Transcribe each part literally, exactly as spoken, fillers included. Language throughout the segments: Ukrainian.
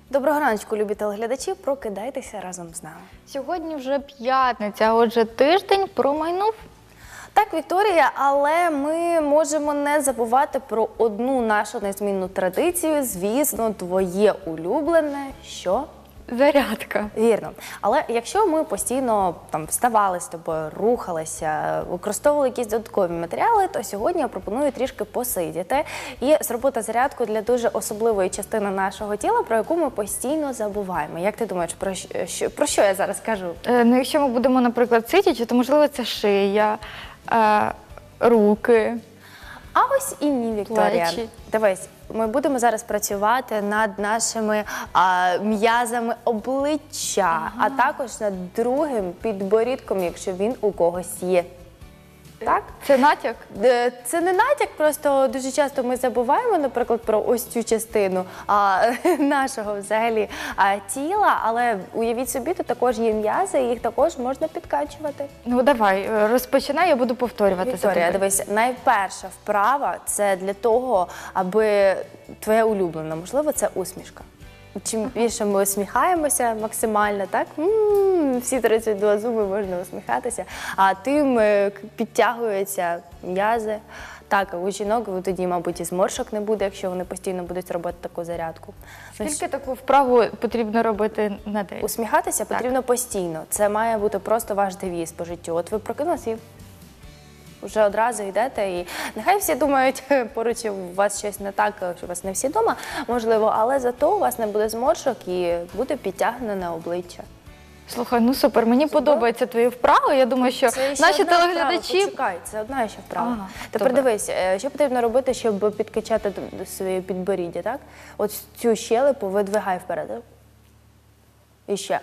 Доброго раночку, любі телеглядачі, прокидайтеся разом з нами. Сьогодні вже п'ятниця, отже тиждень промайнув. Так, Вікторія, але ми можемо не забувати про одну нашу незмінну традицію, звісно, твоє улюблене, що? Зарядка. Вірно. Але якщо ми постійно там вставали з тобою, рухалися, використовували якісь додаткові матеріали, то сьогодні я пропоную трішки посидіти і зробити зарядку для дуже особливої частини нашого тіла, про яку ми постійно забуваємо. Як ти думаєш, про що, про що я зараз кажу? Е, ну, якщо ми будемо, наприклад, сидячи, то, можливо, це шия, е, руки. А ось і ні, Вікторія. Плечі. Дивись, ми будемо зараз працювати над нашими а, м'язами обличчя, ага. а також над другим підборідком, якщо він у когось є. Так? Це натяк? Це не натяк, просто дуже часто ми забуваємо, наприклад, про ось цю частину а, нашого взагалі а, тіла, але уявіть собі, тут також є м'язи, і їх також можна підкачувати. Ну давай, розпочинай, я буду повторювати. Вікторія, дивись, найперша вправа – це для того, аби твоя улюблена, можливо, це усмішка. Чим більше ми усміхаємося максимально, так, м-м, всі тридцять два зуби можна усміхатися, а тим підтягуються м'язи. Так, у жінок тоді, мабуть, і зморшок не буде, якщо вони постійно будуть робити таку зарядку. Скільки таку вправу потрібно робити на день? Усміхатися так. потрібно постійно. Це має бути просто ваш девіз по життю. От ви прокинулися і вже одразу йдете, і нехай всі думають, поруч у вас щось не так, що у вас не всі вдома, можливо, але зато у вас не буде зморшок і буде підтягнене обличчя. Слухай, ну супер, мені супер. подобається твої вправи, я думаю, що це наші телеглядачі… Почекай, це одна ще вправа. Ага, Тепер добре. дивись, що потрібно робити, щоб підкачати своє підборіддя, так? От цю щелепу видвигай вперед. І ще.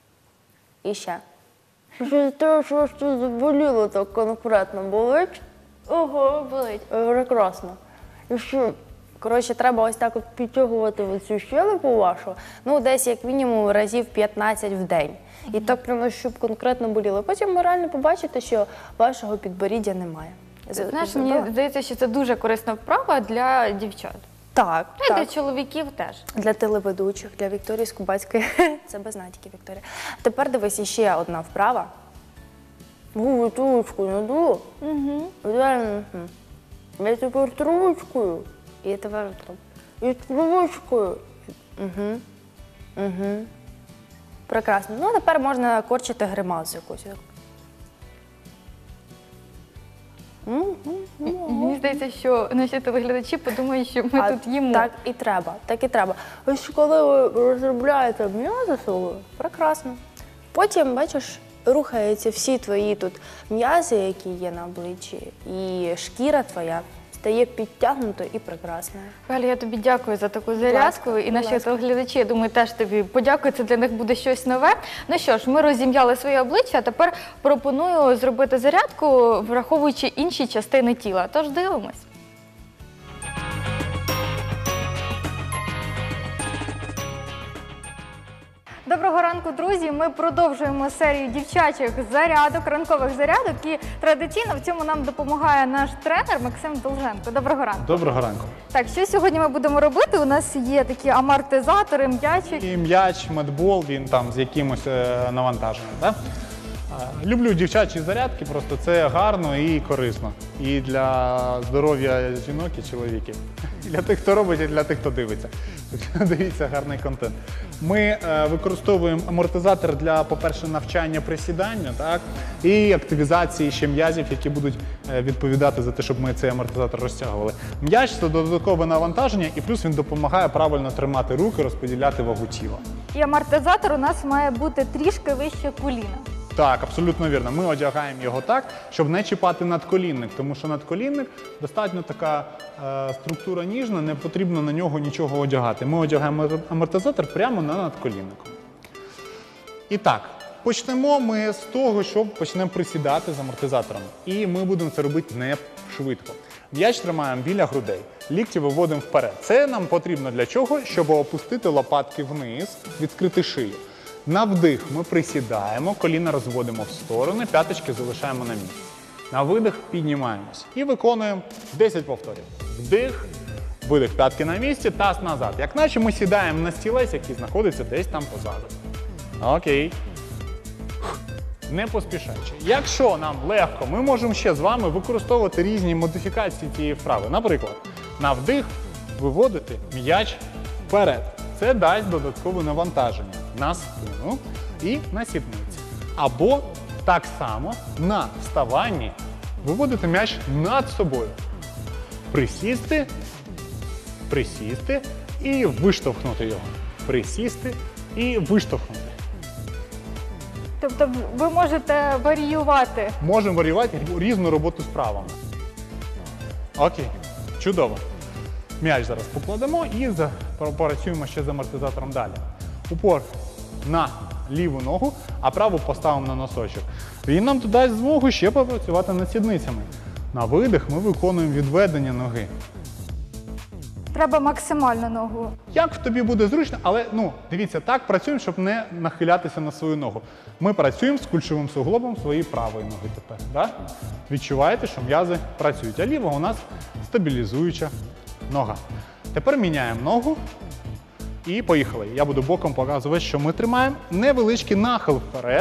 І ще. Що те, що ж тут заболіло так конкретно, болить? Ого, болить. Прекрасно. І що? Коротше, треба ось так от підтягувати цю щелепу вашу, ну, десь як мінімум разів п'ятнадцять в день. І так прямо, щоб конкретно боліло. Потім ви реально побачите, що вашого підборіддя немає. Знаєш, мені здається, що це дуже корисна вправа для дівчат. Так, і так. для чоловіків теж. Для телеведучих, для Вікторії Скубацької. Це без натяків, Вікторія. Тепер дивись, ще одна вправа. Гу, трубочку наду. Угу. Я тепер трубочкою. І тепер і трубочкою. Угу. Угу. Прекрасно. Ну, а тепер можна корчити гримасу якусь. Мені здається, що наші телеглядачі подумають, що ми а тут їмо. Так і треба, так і треба. Ось коли ви розробляєте м'язи свого, прекрасно. Потім, бачиш, рухаються всі твої тут м'язи, які є на обличчі, і шкіра твоя стає підтягнутою і прекрасною. Галя, я тобі дякую за таку зарядку, і наші телеглядачі, я думаю, теж тобі подякую, це для них буде щось нове. Ну що ж, ми розім'яли своє обличчя, а тепер пропоную зробити зарядку, враховуючи інші частини тіла. Тож дивимось. Доброго ранку, друзі! Ми продовжуємо серію дівчачих зарядок, ранкових зарядок. І традиційно в цьому нам допомагає наш тренер Максим Долженко. Доброго ранку! Доброго ранку! Так, що сьогодні ми будемо робити? У нас є такі амортизатори, м'ячик. І м'яч, медбол, він там з якимось е, навантаженням. Да? Люблю дівчачі зарядки, просто це гарно і корисно. І для здоров'я жінок і чоловіків. І для тих, хто робить, і для тих, хто дивиться. Дивіться, гарний контент. Ми е, використовуємо амортизатор для, по-перше, навчання присідання, так? І активізації ще м'язів, які будуть е, відповідати за те, щоб ми цей амортизатор розтягували. М'яч – це додаткове навантаження, і плюс він допомагає правильно тримати руки, розподіляти вагу тіла. І амортизатор у нас має бути трішки вище коліна. Так, абсолютно вірно. Ми одягаємо його так, щоб не чіпати надколінник, тому що надколінник достатньо така е, структура ніжна, не потрібно на нього нічого одягати. Ми одягаємо амортизатор прямо на надколіннику. І так, почнемо ми з того, що почнемо присідати з амортизатором. І ми будемо це робити не швидко. М'яч тримаємо біля грудей, лікті виводимо вперед. Це нам потрібно для чого? Щоб опустити лопатки вниз, відкрити шию. На вдих ми присідаємо, коліна розводимо в сторони, п'яточки залишаємо на місці. На видих піднімаємось і виконуємо десять повторів. Вдих, видих, п'ятки на місці, таз назад. Як наче ми сідаємо на стілець, який знаходиться десь там позаду. Окей. Не поспішаючи. Якщо нам легко, ми можемо ще з вами використовувати різні модифікації цієї вправи. Наприклад, на вдих виводити м'яч вперед. Це дасть додаткове навантаження на спину і на сідниці. Або так само на вставанні виводити м'яч над собою. Присісти, присісти і виштовхнути його. Присісти і виштовхнути. Тобто ви можете варіювати. Можемо варіювати різну роботу з правами. Окей, чудово. М'яч зараз покладемо і за- попрацюємо ще з амортизатором далі. Упор на ліву ногу, а праву поставимо на носочок. Він нам тут дасть змогу ще попрацювати над сідницями. На видих ми виконуємо відведення ноги. Треба максимально ногу. Як тобі буде зручно, але ну, дивіться, так працюємо, щоб не нахилятися на свою ногу. Ми працюємо з кульшовим суглобом своєї правої ноги тепер. Да? Відчуваєте, що м'язи працюють, а ліва у нас стабілізуюча нога. Тепер міняємо ногу і поїхали. Я буду боком показувати, що ми тримаємо невеличкий нахил вперед.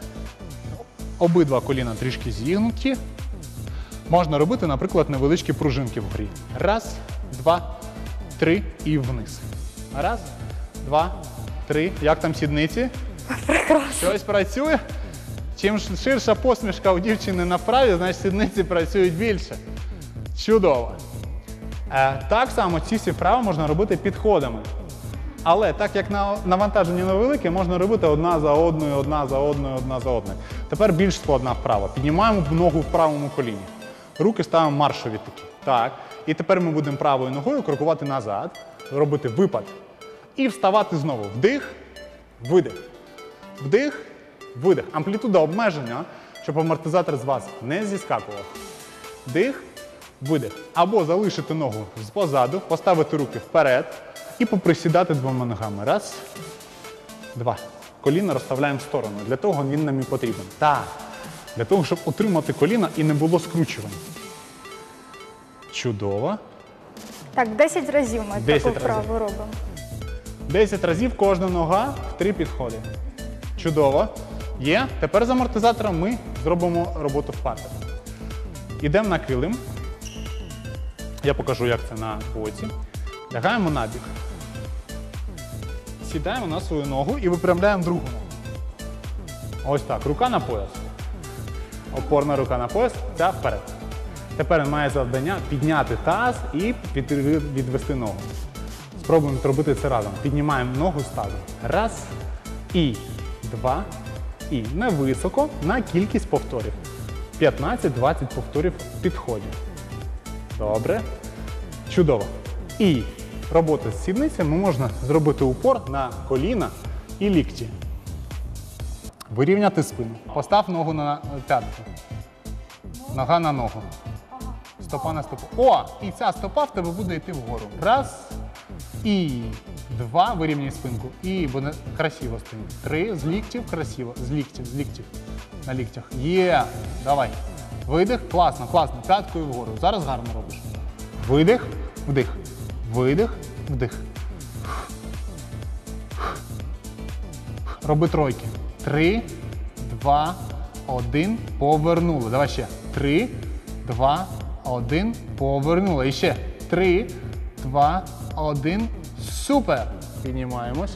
Обидва коліна трішки зігнуті. Можна робити, наприклад, невеличкі пружинки вгорі. Раз, два, три і вниз. Раз, два, три. Як там сідниці? Прекрасно. Щось працює? Чим ширша посмішка у дівчини на вправі, значить сідниці працюють більше. Чудово. Е, так само ці всі вправи можна робити підходами. Але так як на- навантаження невелике, можна робити одна за одною, одна за одною, одна за одною. Тепер більш складна вправа. Піднімаємо ногу в правому коліні. Руки ставимо маршові такі. Так. І тепер ми будемо правою ногою крокувати назад, робити випад. І вставати знову. Вдих, видих. Вдих, видих. Амплітуда обмеження, щоб амортизатор з вас не зіскакував. Вдих, видих. Або залишити ногу позаду, поставити руки вперед і поприсідати двома ногами. Раз, два. Коліна розставляємо в сторону. Для того він нам і потрібен. Так. Для того, щоб утримати коліна і не було скручувань. Чудово. Так, десять разів ми десять таку разів. вправу робимо. десять разів кожна нога в три підходи. Чудово. Є. Тепер з амортизатором ми зробимо роботу в партер. Ідемо на килим. Я покажу, як це на боці. Лягаємо на бік. Сідаємо на свою ногу і випрямляємо другу ногу. Ось так. Рука на пояс. Опорна рука на пояс. Ця вперед. Тепер має завдання підняти таз і під- відвести ногу. Спробуємо зробити це разом. Піднімаємо ногу з тазом. Раз. І. Два. І. Невисоко на кількість повторів. п'ятнадцять-двадцять повторів в підході. Добре. Чудово. І робота з сідницями можна зробити упор на коліна і лікті. Вирівняти спину. Постав ногу на п'ятку. Нога на ногу. Стопа на стопу. О! І ця стопа в тебе буде йти вгору. Раз. І два. Вирівняй спинку. І буде красиво стоїть. Три. З ліктів. Красиво. З ліктів. З ліктів. На ліктях. Є. Давай. Видих. Класно, класно. П'яткою вгору. Зараз гарно робиш. Видих. Вдих. Видих. Вдих. Роби тройки. Три, два, один. Повернули. Давай ще. Три, два, один. Повернули. І ще. Три, два, один. Супер. Піднімаємось.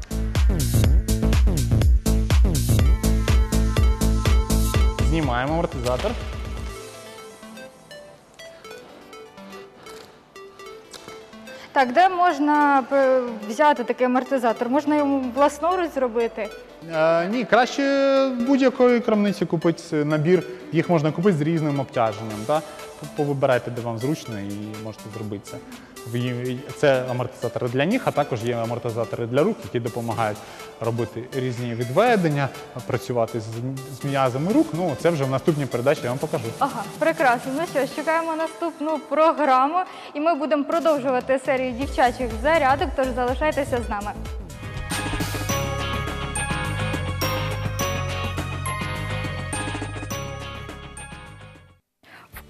Знімаємо амортизатор. Так, де можна е, взяти такий амортизатор? Можна йому власноруч зробити? Е, ні, краще в будь-якої крамниці купити набір. Їх можна купити з різним обтяженням. Да? Повибирайте, де вам зручно, і можете зробити це. В- Це амортизатори для ніг, а також є амортизатори для рук, які допомагають робити різні відведення, працювати з, з м'язами рук. Ну, це вже в наступній передачі я вам покажу. Ага, прекрасно. Ну що ж, чекаємо наступну програму, і ми будемо продовжувати серію дівчачих зарядок, тож залишайтеся з нами.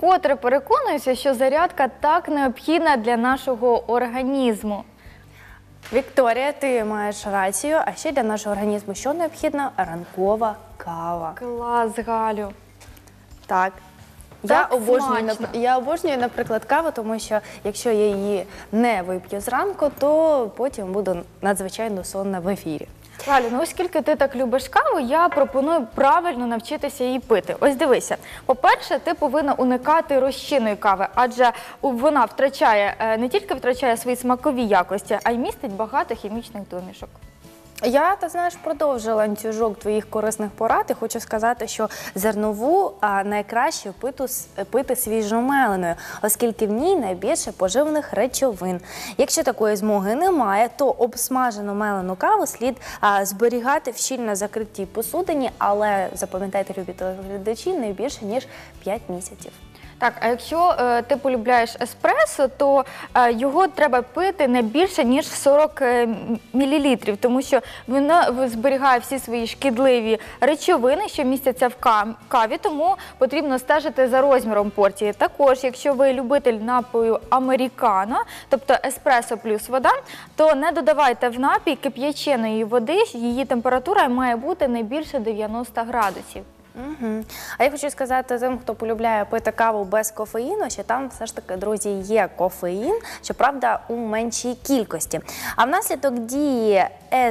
вкотре переконуюся, що зарядка так необхідна для нашого організму. Вікторія, ти маєш рацію, а ще для нашого організму що необхідно? Ранкова кава. Клас, Галю. Так. Так я, обожнюю, смачно. нап- я обожнюю, наприклад, каву, тому що якщо я її не вип'ю зранку, то потім буду надзвичайно сонна в ефірі. Галю, ну оскільки ти так любиш каву, я пропоную правильно навчитися її пити. Ось дивися, по-перше, ти повинна уникати розчинної кави, адже у- вона втрачає, е, не тільки втрачає свої смакові якості, а й містить багато хімічних домішок. Я, ти знаєш, продовжу ланцюжок твоїх корисних порад і хочу сказати, що зернову а, найкраще пити, с- пити свіжомеленою, оскільки в ній найбільше поживних речовин. Якщо такої змоги немає, то обсмажену мелену каву слід а, зберігати в щільно закритій посудині, але запам'ятайте, любі телеглядачі, не більше, ніж п'ять місяців. Так, а якщо е, ти полюбляєш еспресо, то е, його треба пити не більше, ніж сорок мілілітрів, тому що воно зберігає всі свої шкідливі речовини, що містяться в ка- каві, тому потрібно стежити за розміром порції. Також, якщо ви любитель напою американо, тобто еспресо плюс вода, то не додавайте в напій кип'яченої води, її температура має бути не більше дев'яноста градусів. Угу. А я хочу сказати тим, хто полюбляє пити каву без кофеїну, що там все ж таки, друзі, є кофеїн, щоправда, у меншій кількості. А внаслідок дії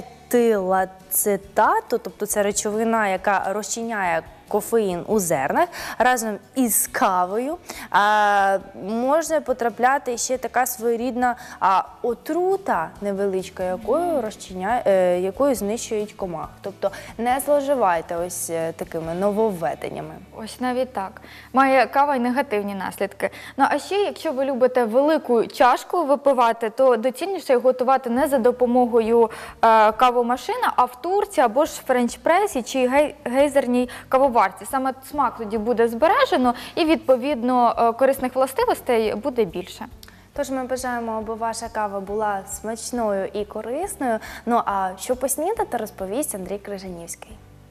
етилацетату, тобто це речовина, яка розчиняє кофеїн у зернах, разом із кавою а, може потрапляти ще така своєрідна а, отрута невеличка, якою розчиняє, е, якою знищують комах. Тобто не зловживайте ось е, такими нововведеннями. Ось навіть так. Має кава й негативні наслідки. Ну а ще, якщо ви любите велику чашку випивати, то доцільніше готувати не за допомогою е, кавомашини, а в турці або ж френч-пресі чи гей- гейзерній кавоварці. Саме смак тоді буде збережено і, відповідно, е, корисних властивостей буде більше. Тож ми бажаємо, аби ваша кава була смачною і корисною. Ну а що поснідати, розповість Андрій Крижанівський.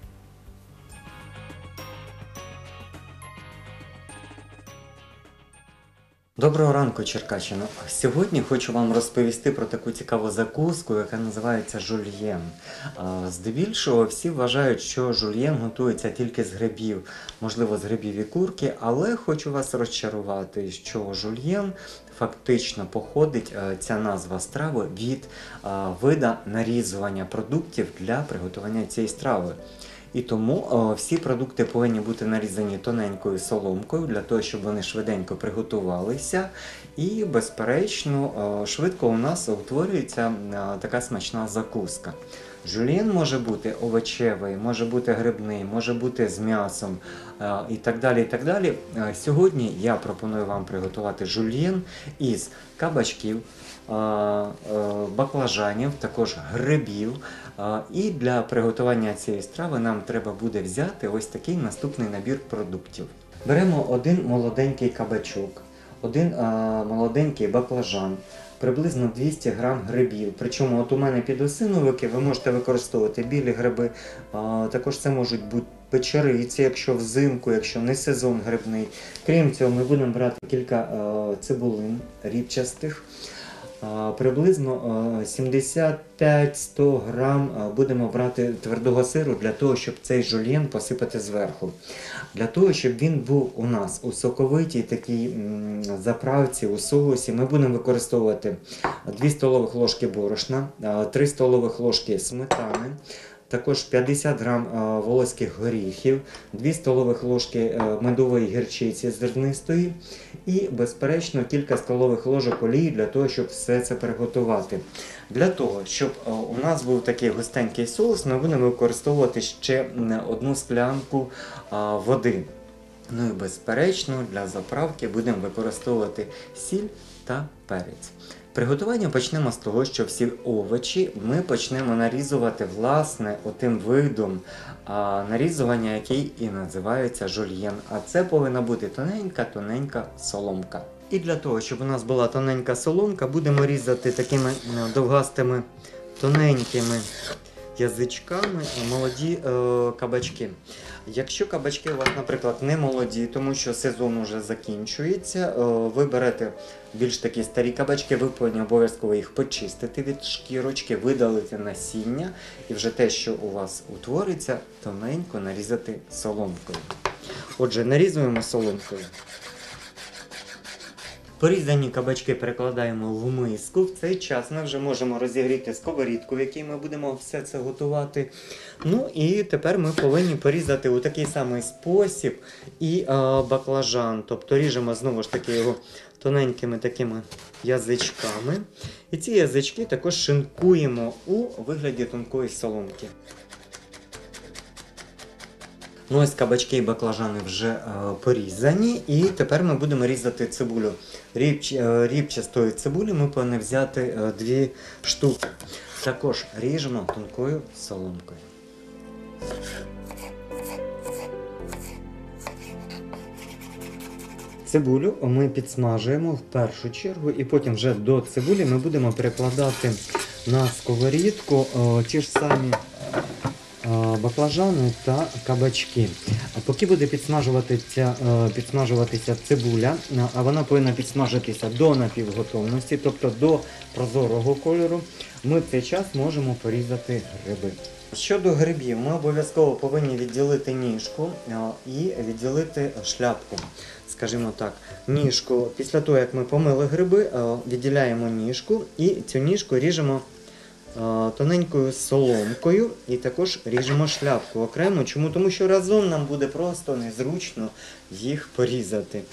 Доброго ранку, Черкащино! Сьогодні хочу вам розповісти про таку цікаву закуску, яка називається жульєн. А, Здебільшого всі вважають, що жульєн готується тільки з грибів, можливо, з грибів і курки, але хочу вас розчарувати, що жульєн фактично походить, а, ця назва страви, від а, вида нарізування продуктів для приготування цієї страви. І тому о, всі продукти повинні бути нарізані тоненькою соломкою, для того, щоб вони швиденько приготувалися. І, безперечно, о, швидко у нас утворюється о, така смачна закуска. Жульєн може бути овочевий, може бути грибний, може бути з м'ясом о, і так далі. І так далі. Е, Сьогодні я пропоную вам приготувати жульєн із кабачків, е, е, баклажанів, також грибів. А, І для приготування цієї страви нам треба буде взяти ось такий наступний набір продуктів. Беремо один молоденький кабачок, один а, молоденький баклажан, приблизно двісті грам грибів. Причому от у мене підосиновики, ви можете використовувати білі гриби, а, також це можуть бути печериці, якщо взимку, якщо не сезон грибний. Крім цього, ми будемо брати кілька а, цибулин рібчастих. Приблизно сімдесят п'ять - сто грам будемо брати твердого сиру для того, щоб цей жульєн посипати зверху. Для того, щоб він був у нас у соковитій такій заправці, у соусі, ми будемо використовувати дві столових ложки борошна, три столових ложки сметани, також п'ятдесят грам волоських горіхів, дві столових ложки медової гірчиці зернистої і, безперечно, кілька столових ложок олії для того, щоб все це приготувати. Для того, щоб у нас був такий густенький соус, ми будемо використовувати ще одну склянку води. Ну і, безперечно, для заправки будемо використовувати сіль та перець. Приготування почнемо з того, що всі овочі ми почнемо нарізувати, власне, отим видом а, нарізування, який і називається жульєн. А це повинна бути тоненька-тоненька соломка. І для того, щоб у нас була тоненька соломка, будемо різати такими довгастими, тоненькими язичками молоді е, кабачки. Якщо кабачки у вас, наприклад, не молоді, тому що сезон вже закінчується, е, ви берете більш такі старі кабачки, ви повинні обов'язково їх почистити від шкірочки, видалити насіння і вже те, що у вас утвориться, тоненько нарізати соломкою. Отже, нарізуємо соломкою. Порізані кабачки перекладаємо в миску. В цей час ми вже можемо розігріти сковорідку, в якій ми будемо все це готувати. Ну і тепер ми повинні порізати у такий самий спосіб і а, баклажан. Тобто ріжемо знову ж таки його тоненькими такими язичками. І ці язички також шинкуємо у вигляді тонкої соломки. Ну ось кабачки і баклажани вже е, порізані, і тепер ми будемо різати цибулю. Рібч, е, рібчастої цибулі ми повинні взяти е, дві штуки. Також ріжемо тонкою соломкою. Цибулю ми підсмажуємо в першу чергу, і потім вже до цибулі ми будемо перекладати на сковорідку е, ті ж самі баклажани та кабачки. А поки буде підсмажуватися, підсмажуватися цибуля, а вона повинна підсмажитися до напівготовності, тобто до прозорого кольору, ми в цей час можемо порізати гриби. Щодо грибів, ми обов'язково повинні відділити ніжку і відділити шляпку. Скажімо так, ніжку, після того, як ми помили гриби, відділяємо ніжку і цю ніжку ріжемо тоненькою соломкою і також ріжемо шляпку окремо. Чому? Тому що разом нам буде просто незручно їх порізати.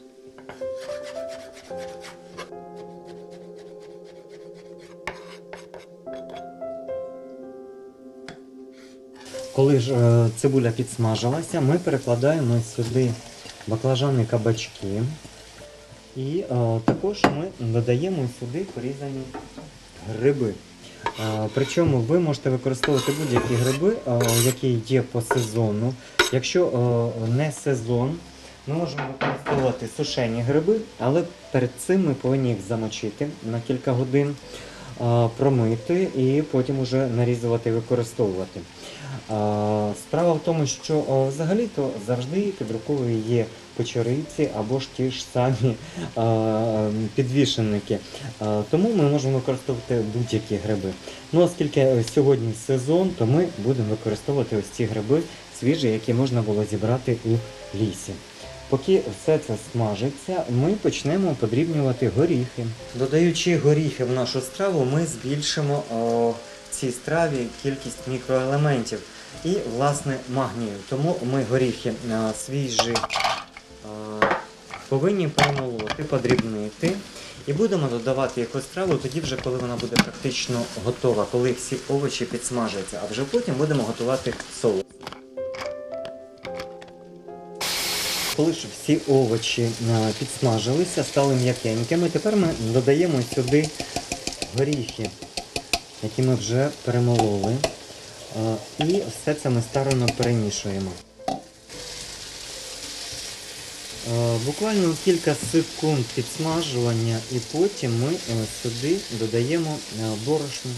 Коли ж е, цибуля підсмажилася, ми перекладаємо сюди баклажани, кабачки і е, також ми додаємо сюди порізані гриби. Причому ви можете використовувати будь-які гриби, які є по сезону. Якщо не сезон, ми можемо використовувати сушені гриби, але перед цим ми повинні їх замочити на кілька годин, промити і потім вже нарізувати і використовувати. Справа в тому, що взагалі-то завжди під рукою є печериці або ж ті ж самі підвішенники. Тому ми можемо використовувати будь-які гриби. Ну, оскільки сьогодні сезон, то ми будемо використовувати ось ці гриби свіжі, які можна було зібрати у лісі. Поки все це смажиться, ми почнемо подрібнювати горіхи. Додаючи горіхи в нашу страву, ми збільшимо о, в цій страві кількість мікроелементів і, власне, магнію. Тому ми горіхи а, свіжі а, повинні перемолоти, подрібнити. І будемо додавати їх у страву тоді вже, коли вона буде практично готова, коли всі овочі підсмажаться, а вже потім будемо готувати соус. Коли ж всі овочі підсмажилися, стали м'якенькими, тепер ми додаємо сюди горіхи, які ми вже перемололи. І все це ми старанно перемішуємо. Буквально кілька секунд підсмажування і потім ми сюди додаємо борошно.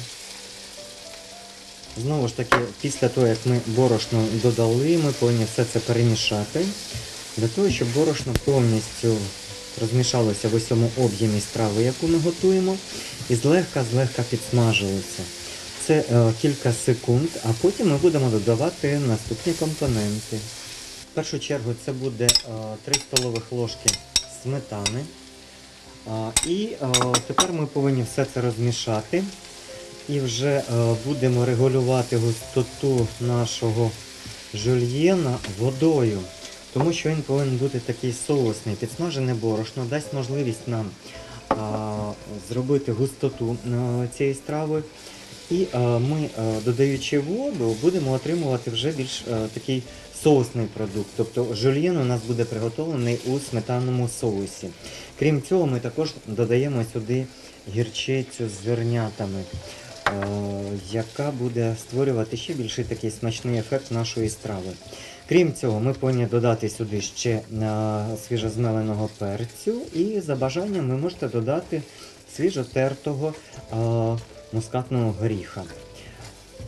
Знову ж таки, після того, як ми борошно додали, ми повинні все це перемішати, для того, щоб борошно повністю розмішалося в усьому об'ємі страви, яку ми готуємо, і злегка-злегка підсмажилося. Це е, кілька секунд, а потім ми будемо додавати наступні компоненти. В першу чергу це буде е, три столових ложки сметани. Е, і е, тепер ми повинні все це розмішати. І вже е, будемо регулювати густоту нашого жульєна водою. Тому що він повинен бути такий соусний. Підсмажене борошно дасть можливість нам а, зробити густоту а, цієї страви. І а, ми, а, додаючи воду, будемо отримувати вже більш а, такий соусний продукт. Тобто жульєн у нас буде приготовлений у сметанному соусі. Крім цього, ми також додаємо сюди гірчицю з зернятами, а, яка буде створювати ще більший такий смачний ефект нашої страви. Крім цього, ми повинні додати сюди ще свіжозмеленого перцю і за бажанням ви можете додати свіжотертого а, мускатного горіха.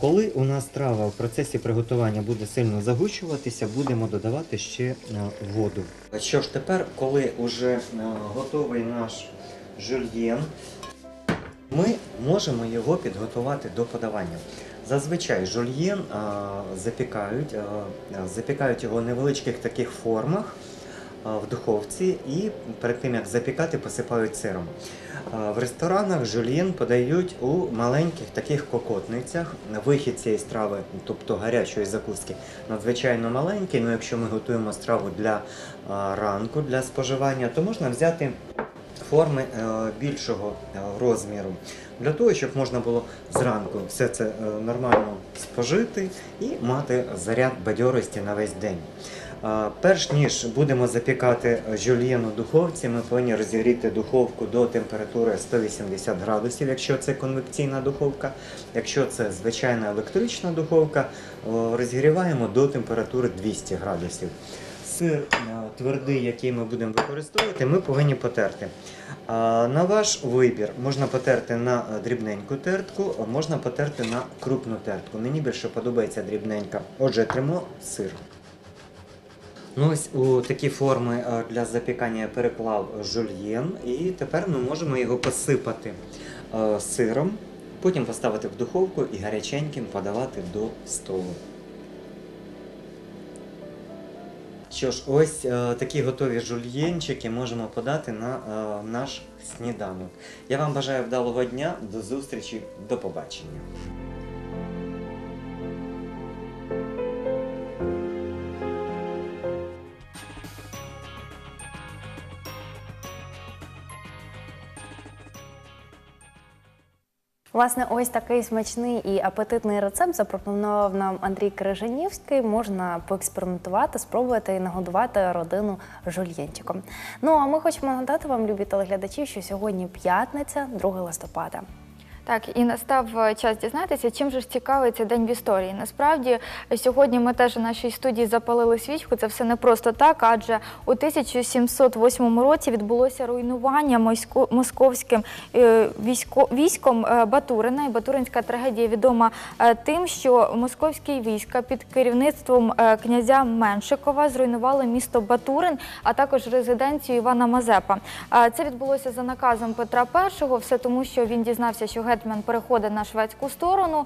Коли у нас страва в процесі приготування буде сильно загущуватися, будемо додавати ще е, воду. Що ж тепер, коли вже готовий наш жульєн, ми можемо його підготувати до подавання. Зазвичай жульєн а, запікають, а, запікають його в невеличких таких формах а, в духовці і перед тим як запікати, посипають сиром. А, в ресторанах жульєн подають у маленьких таких кокотницях. Вихід цієї страви, тобто гарячої закуски, надзвичайно маленький, але якщо ми готуємо страву для а, ранку, для споживання, то можна взяти форми більшого розміру, для того, щоб можна було зранку все це нормально спожити і мати заряд бадьорості на весь день. Перш ніж будемо запікати жульєн у духовці, ми повинні розігріти духовку до температури сто вісімдесят градусів, якщо це конвекційна духовка. Якщо це звичайна електрична духовка, розігріваємо до температури двісті градусів. Сир твердий, який ми будемо використовувати, ми повинні потерти. На ваш вибір можна потерти на дрібненьку тертку, можна потерти на крупну тертку. Мені більше подобається дрібненька. Отже, тримо сир. Ну, ось у такі форми для запікання я переклав жульєн, і тепер ми можемо його посипати сиром, потім поставити в духовку і гаряченьким подавати до столу. Що ж, ось е, такі готові жульєнчики можемо подати на е, наш сніданок. Я вам бажаю вдалого дня, до зустрічі, до побачення. Власне, ось такий смачний і апетитний рецепт запропонував нам Андрій Крижанівський. Можна поекспериментувати, спробувати і нагодувати родину жульєнчиком. Ну, а ми хочемо нагадати вам, любі телеглядачі, що сьогодні п'ятниця, друге листопада. Так, і настав час дізнатися, чим же ж цікавий цей день в історії. Насправді, сьогодні ми теж у нашій студії запалили свічку, це все не просто так, адже у тисяча сімсот восьмому році відбулося руйнування московським військом Батурина. І Батуринська трагедія відома тим, що московські війська під керівництвом князя Меншикова зруйнували місто Батурин, а також резиденцію Івана Мазепа. Це відбулося за наказом Петра Першого, все тому, що він дізнався, що гетьман переходить на шведську сторону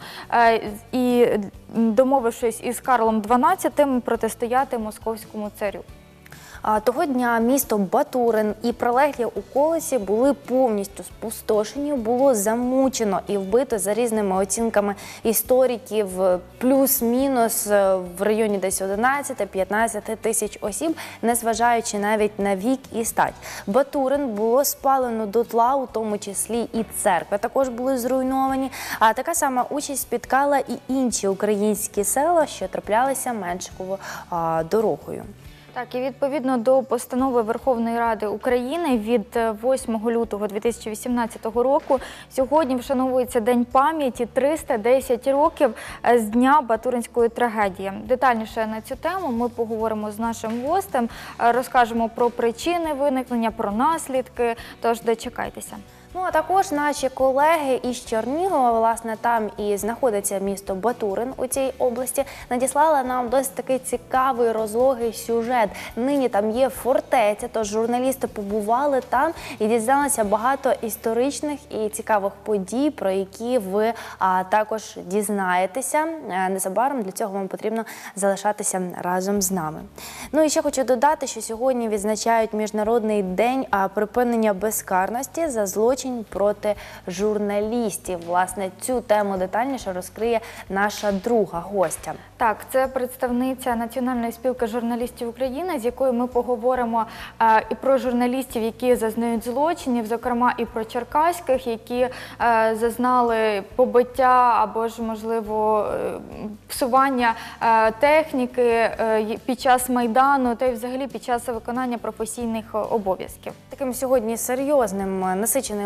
і, домовившись із Карлом дванадцятим, протистояти московському царю. Того дня місто Батурин і прилеглі околиці були повністю спустошені, було замучено і вбито, за різними оцінками істориків, плюс-мінус в районі десь одинадцять-п'ятнадцять тисяч осіб, незважаючи навіть на вік і стать. Батурин було спалено дотла, у тому числі і церкви також були зруйновані, а така сама участь спіткала і інші українські села, що траплялися Меншикову дорогою. Так, і відповідно до постанови Верховної Ради України від восьмого лютого дві тисячі вісімнадцятого року сьогодні вшановується День пам'яті, триста десять років з дня Батуринської трагедії. Детальніше на цю тему ми поговоримо з нашим гостем, розкажемо про причини виникнення, про наслідки, тож дочекайтеся. Ну, а також наші колеги із Чернігова, власне, там і знаходиться місто Батурин у цій області, надіслали нам досить такий цікавий, розлогий сюжет. Нині там є фортеця, тож журналісти побували там і дізналися багато історичних і цікавих подій, про які ви а, також дізнаєтеся. Незабаром для цього вам потрібно залишатися разом з нами. Ну і ще хочу додати, що сьогодні відзначають Міжнародний день припинення безкарності за злочин проти журналістів. Власне, цю тему детальніше розкриє наша друга гостя. Так, це представниця Національної спілки журналістів України, з якою ми поговоримо е, і про журналістів, які зазнають злочинів, зокрема і про черкаських, які е, зазнали побиття або ж, можливо, псування е, техніки е, під час Майдану та й взагалі під час виконання професійних обов'язків. Таким сьогодні серйозним, насиченим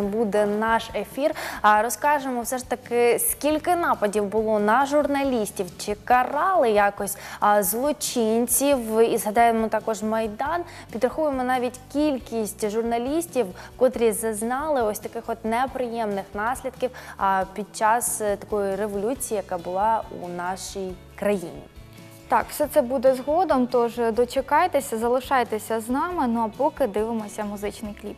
буде наш ефір. А, розкажемо все ж таки, скільки нападів було на журналістів, чи карали якось а, злочинців, і згадаємо також Майдан. Підрахуємо навіть кількість журналістів, котрі зазнали ось таких от неприємних наслідків а, під час е, такої революції, яка була у нашій країні. Так, все це буде згодом, тож дочекайтеся, залишайтеся з нами, ну а поки дивимося музичний кліп.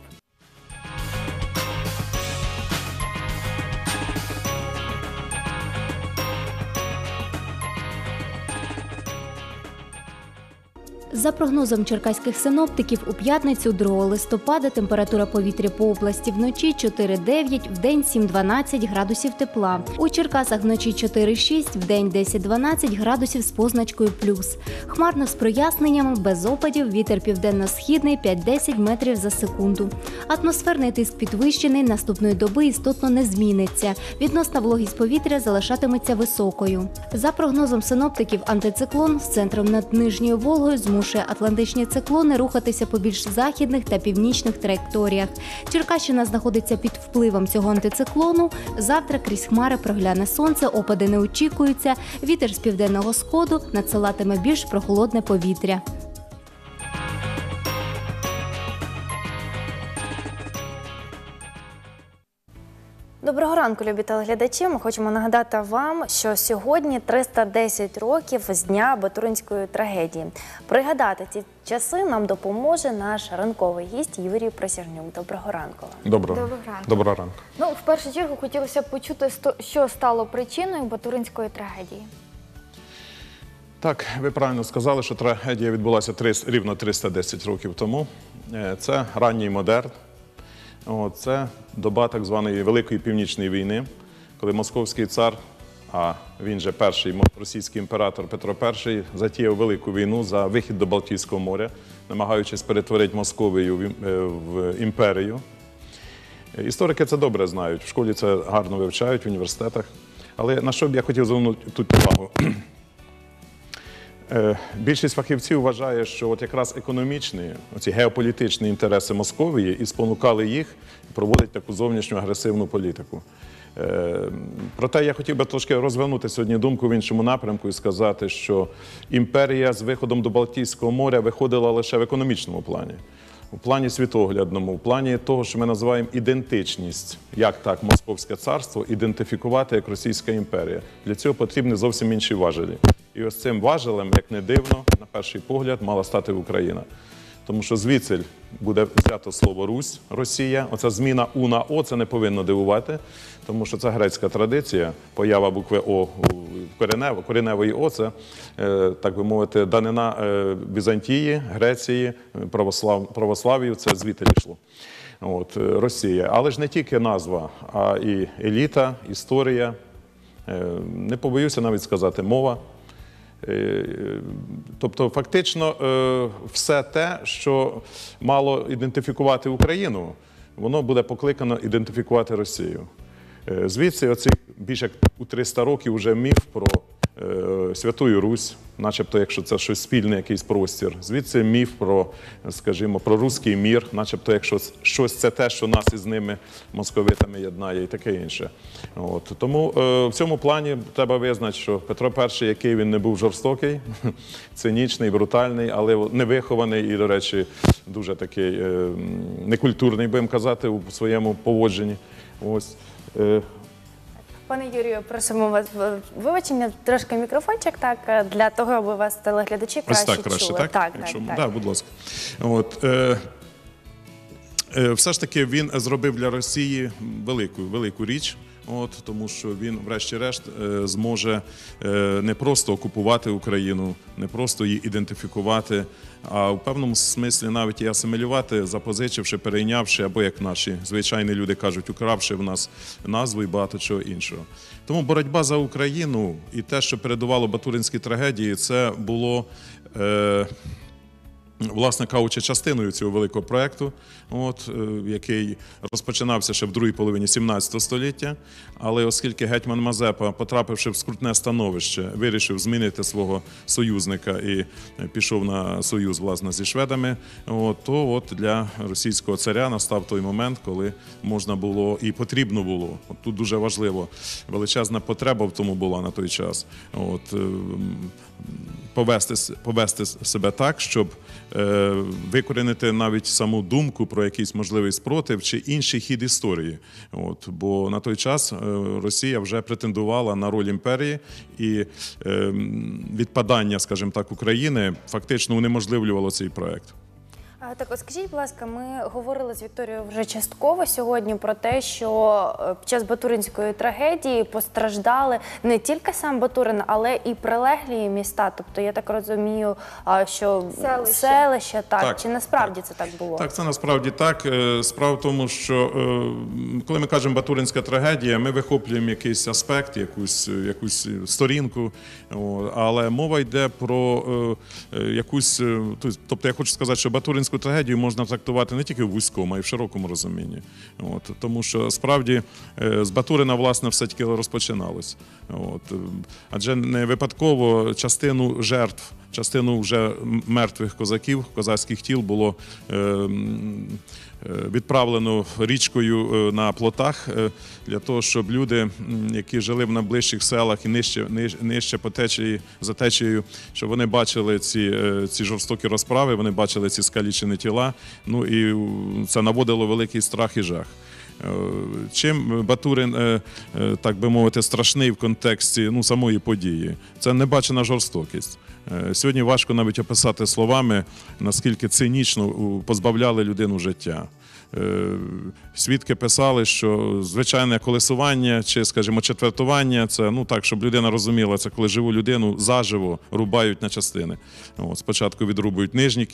За прогнозом черкаських синоптиків, у п'ятницю другого листопада температура повітря по області вночі чотири дев'ять, вдень сім дванадцять градусів тепла. У Черкасах вночі чотири шість, вдень десять дванадцять градусів з позначкою плюс. Хмарно з проясненнями, без опадів, вітер південно-східний п'ять десять метрів за секунду. Атмосферний тиск підвищений, наступної доби істотно не зміниться. Відносна вологість повітря залишатиметься високою. За прогнозом синоптиків, антициклон з центром над Нижньою Волгою змушує атлантичні циклони рухатися по більш західних та північних траєкторіях. Черкащина знаходиться під впливом цього антициклону. Завтра крізь хмари прогляне сонце, опади не очікуються. Вітер з південного сходу надсилатиме більш прохолодне повітря. Доброго ранку, любі телеглядачі. Ми хочемо нагадати вам, що сьогодні триста десять років з дня Батуринської трагедії. Пригадати ці часи нам допоможе наш ранковий гість Юрій Присяжнюк. Доброго ранку вам. Доброго. Доброго ранку. Доброго ранку. Ну, в першу чергу хотілося б почути, що стало причиною Батуринської трагедії. Так, ви правильно сказали, що трагедія відбулася рівно триста десять років тому. Це ранній модерн. Це доба так званої Великої Північної війни, коли московський цар, а він же перший російський імператор Петро І, затіяв велику війну за вихід до Балтійського моря, намагаючись перетворити Московію в імперію. Історики це добре знають, в школі це гарно вивчають, в університетах. Але на що б я хотів звернути тут увагу? Більшість фахівців вважає, що от якраз економічні, оці геополітичні інтереси Московії і спонукали їх проводити таку зовнішню агресивну політику. Проте я хотів би трошки розвернути сьогодні думку в іншому напрямку і сказати, що імперія з виходом до Балтійського моря виходила лише в економічному плані. У плані світоглядному, у плані того, що ми називаємо ідентичність, як так Московське царство ідентифікувати як Російська імперія. Для цього потрібні зовсім інші важелі. І ось цим важелем, як не дивно, на перший погляд, мала стати Україна. Тому що звідси буде взято слово «Русь», «Росія». Оця зміна «У» на «О» це не повинно дивувати, тому що це грецька традиція. Поява букви «О» коренево, кореневої «О» – це, так би мовити, данина Візантії, Греції, православ, православ'ю, це звідти йшло. От, Росія. Але ж не тільки назва, а і еліта, історія, не побоюся навіть сказати, мова. Тобто, фактично, все те, що мало ідентифікувати Україну, воно буде покликано ідентифікувати Росію. Звідси, оці більше як у триста років вже міф про Святую Русь, начебто, якщо це щось спільне, якийсь простір. Звідси міф про, скажімо, про руський мір, начебто, якщо щось це те, що нас із ними, московитами, єднає і таке інше. От. Тому е, в цьому плані треба визнати, що Петро І, який він не був жорстокий, цинічний, брутальний, але невихований і, до речі, дуже такий е, некультурний, будемо казати, у своєму поводженні. Ось. Е, Пане Юрію, просимо вас вибачення, трошки мікрофончик, так, для того, аби вас телеглядачі краще чули. Ось так, краще, так? Так, Якщо, так, так. Да, будь ласка. От, е, е, все ж таки він зробив для Росії велику, велику річ. От, тому що він, врешті-решт, е, зможе е, не просто окупувати Україну, не просто її ідентифікувати, а в певному смислі навіть і асимілювати, запозичивши, перейнявши, або, як наші звичайні люди кажуть, укравши в нас назву і багато чого іншого. Тому боротьба за Україну і те, що передувало Батуринській трагедії, це було... Е, власне кажучи, частиною цього великого проєкту, от, який розпочинався ще в другій половині сімнадцятого століття. Але оскільки гетьман Мазепа, потрапивши в скрутне становище, вирішив змінити свого союзника і пішов на союз, власне, зі шведами, от, то от для російського царя настав той момент, коли можна було і потрібно було. От тут дуже важливо, величезна потреба в тому була на той час. От, повести, повести себе так, щоб е, викорінити навіть саму думку про якийсь можливий спротив чи інший хід історії. От, бо на той час е, Росія вже претендувала на роль імперії, і е, відпадання, скажімо так, України фактично унеможливлювало цей проект. А, Так, от скажіть, будь ласка, ми говорили з Вікторією вже частково сьогодні про те, що під час Батуринської трагедії постраждали не тільки сам Батурин, але і прилеглі міста. Тобто, я так розумію, що Селища. селища, так, Так, чи насправді так. це так було? Так, це насправді так. Е, Справа в тому, що е, коли ми кажемо «Батуринська трагедія», ми вихоплюємо якийсь аспект, якусь, якусь сторінку, о, але мова йде про е, е, якусь, е, тобто я хочу сказати, що Батуринську трагедію можна трактувати не тільки в вузькому, а й в широкому розумінні. От, тому що справді е, з Батурина, власне, все-таки розпочиналось. От, адже не випадково частину жертв, частину вже мертвих козаків, козацьких тіл було е, відправлено річкою на плотах для того, щоб люди, які жили в найближчих селах і нижче, нижче по течії, за течією, щоб вони бачили ці, ці жорстокі розправи, вони бачили ці скалічені тіла, ну і це наводило великий страх і жах. Чим Батурин, так би мовити, страшний в контексті ну, самої події? Це небачена жорстокість. Сьогодні важко навіть описати словами, наскільки цинічно позбавляли людину життя. Свідки писали, що звичайне колесування чи, скажімо, четвертування – це, ну так, щоб людина розуміла, це коли живу людину заживо рубають на частини. От, спочатку відрубують нижні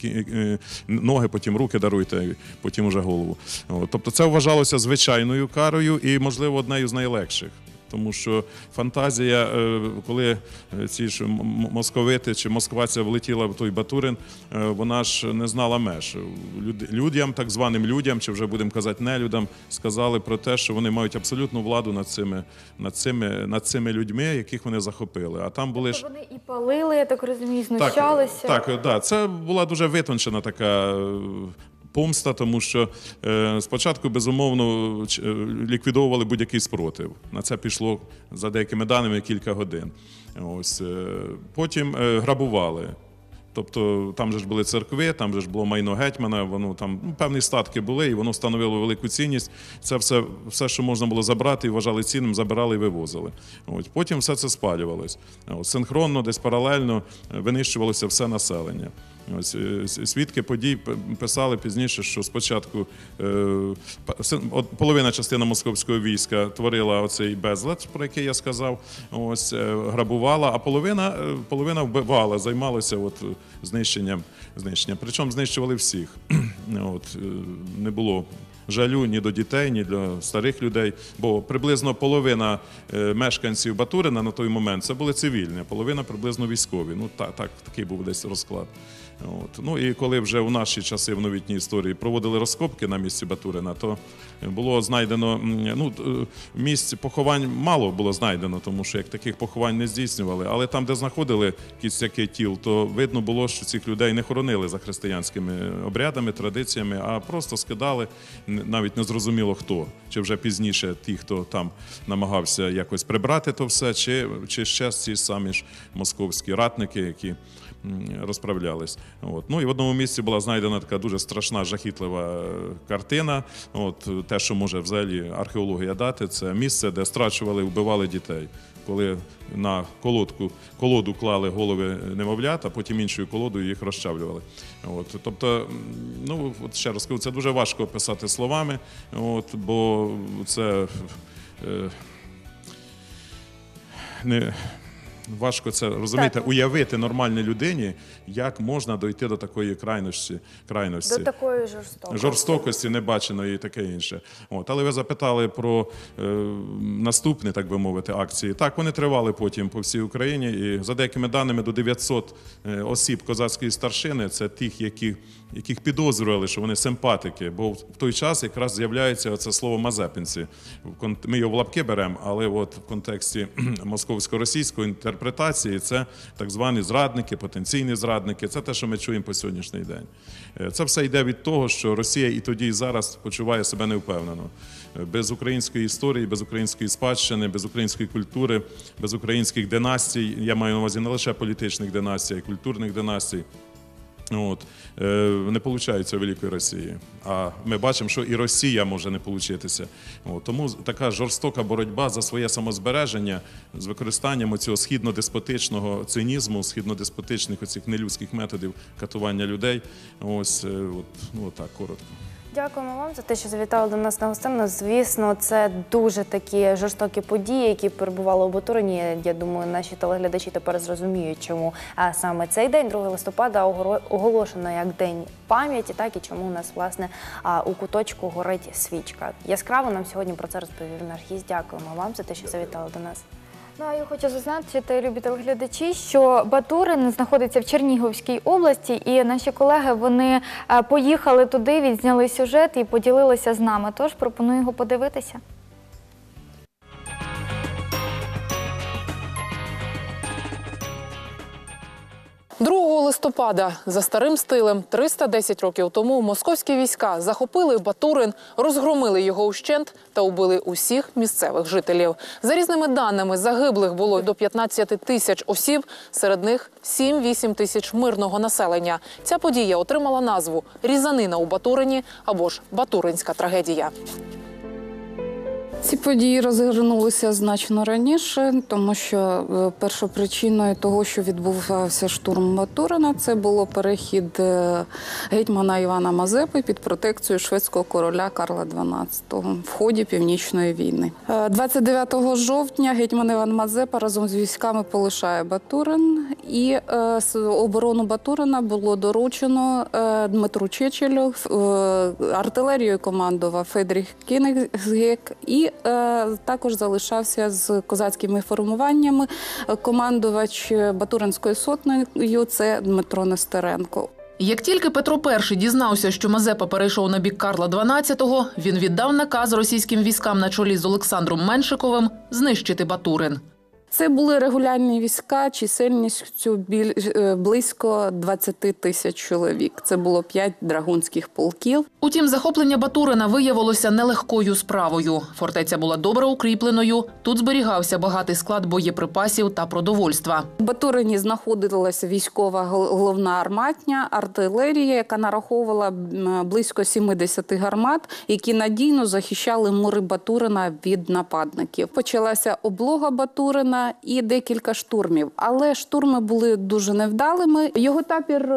ноги, потім руки даруйте, потім уже голову. От, тобто це вважалося звичайною карою і, можливо, однією з найлегших. Тому що фантазія, коли ці ж московити чи москвація влетіла в той Батурин, вона ж не знала меж. Людям, так званим людям, чи вже будемо казати нелюдам, сказали про те, що вони мають абсолютну владу над цими, над цими, над цими людьми, яких вони захопили. А там були ж... Вони і палили, я так розумію, знущалися. Так, так, так, це була дуже витончена така помста, тому що е, спочатку, безумовно, ліквідовували будь-який спротив. На це пішло, за деякими даними, кілька годин. Ось, е, потім е, грабували. Тобто там же ж були церкви, там же ж було майно гетьмана, воно там ну, певні статки були, і воно становило велику цінність. Це все, все, що можна було забрати і вважали цінним, забирали і вивозили. От. Потім все це спалювалось. От. Синхронно, десь паралельно винищувалося все населення. Ось, свідки подій писали пізніше, що спочатку е, половина частина московського війська творила оцей безлад, про який я сказав, ось, е, грабувала, а половина, половина вбивала, займалася от, знищенням, знищенням. Причому знищували всіх. От, не було жалю ні до дітей, ні до старих людей, бо приблизно половина мешканців Батурина на той момент це були цивільні, а половина приблизно військові. Ну, так, так, такий був десь розклад. От. Ну і коли вже у наші часи в новітній історії проводили розкопки на місці Батурина, то було знайдено, ну, місць поховань мало було знайдено, тому що як таких поховань не здійснювали, але там, де знаходили кістяки тіл, то видно було, що цих людей не хоронили за християнськими обрядами, традиціями, а просто скидали, навіть не зрозуміло хто, чи вже пізніше ті, хто там намагався якось прибрати то все, чи, чи ще ці самі ж московські ратники, які розправлялись. От. Ну і в одному місці була знайдена така дуже страшна, жахітлива картина. От, те, що може взагалі археологія дати, це місце, де страчували, вбивали дітей. Коли на колодку, колоду клали голови немовлят, а потім іншою колодою їх розчавлювали. От, тобто, ну, от ще раз кажу, це дуже важко описати словами, от, бо це е, не... важко це, розумієте, уявити нормальній людині, як можна дойти до такої крайності. крайності. До такої жорстокості. Жорстокості, небаченої і таке інше. От. Але ви запитали про е, наступні, так би мовити, акції. Так, вони тривали потім по всій Україні. І за деякими даними до дев'ятсот е, осіб козацької старшини, це тих, які, яких підозрювали, що вони симпатики. Бо в той час якраз з'являється оце слово «мазепинці». Ми його в лапки беремо, але от в контексті московсько-російської інтерпретації це так звані зрадники, потенційні зрадники. Це те, що ми чуємо по сьогоднішній день. Це все йде від того, що Росія і тоді, і зараз почуває себе невпевнено. Без української історії, без української спадщини, без української культури, без українських династій, я маю на увазі не лише політичних династій, а й культурних династій, От. Не виходить у Великої Росії. А ми бачимо, що і Росія може не получитися. От. Тому така жорстока боротьба за своє самозбереження з використанням цього східно-деспотичного цинізму, східно-деспотичних оцих нелюдських методів катування людей. Ось, от, ну, так, коротко. Дякуємо вам за те, що завітали до нас на гостину. Звісно, це дуже такі жорстокі події, які перебували у Батурині. Я думаю, наші телеглядачі тепер зрозуміють, чому саме цей день, другого листопада, оголошено як День пам'яті, так і чому у нас, власне, у куточку горить свічка. Яскраво нам сьогодні про це розповів наш гість. Дякуємо вам за те, що завітали до нас. Ну, а я хочу зазначити, любі телеглядачі, що Батурин знаходиться в Чернігівській області, і наші колеги, вони поїхали туди, відзняли сюжет і поділилися з нами. Тож пропоную його подивитися. другого листопада за старим стилем триста десять років тому московські війська захопили Батурин, розгромили його ущент та убили усіх місцевих жителів. За різними даними, загиблих було до п'ятнадцяти тисяч осіб, серед них сім-вісім тисяч мирного населення. Ця подія отримала назву «Різанина у Батурині» або ж «Батуринська трагедія». Ці події розгорнулися значно раніше, тому що першопричиною того, що відбувався штурм Батурина, це було перехід гетьмана Івана Мазепи під протекцію шведського короля Карла дванадцятого в ході Північної війни. двадцять дев'ятого жовтня гетьман Іван Мазепа разом з військами полишає Батурин, і оборону Батурина було доручено Дмитру Чечелю, артилерією командував Федріх Кінігсгек, і також залишався з козацькими формуваннями командувач Батуринською сотнею – це Дмитро Нестеренко. Як тільки Петро І дізнався, що Мазепа перейшов на бік Карла дванадцятого, він віддав наказ російським військам на чолі з Олександром Меншиковим знищити Батурин. Це були регулярні війська чисельністю близько двадцяти тисяч чоловік. Це було п'ять драгунських полків. Утім, захоплення Батурина виявилося нелегкою справою. Фортеця була добре укріпленою, тут зберігався багатий склад боєприпасів та продовольства. В Батурині знаходилася військова головна арматня, артилерія, яка нараховувала близько сімдесят гармат, які надійно захищали мури Батурина від нападників. Почалася облога Батурина і декілька штурмів. Але штурми були дуже невдалими. Його табір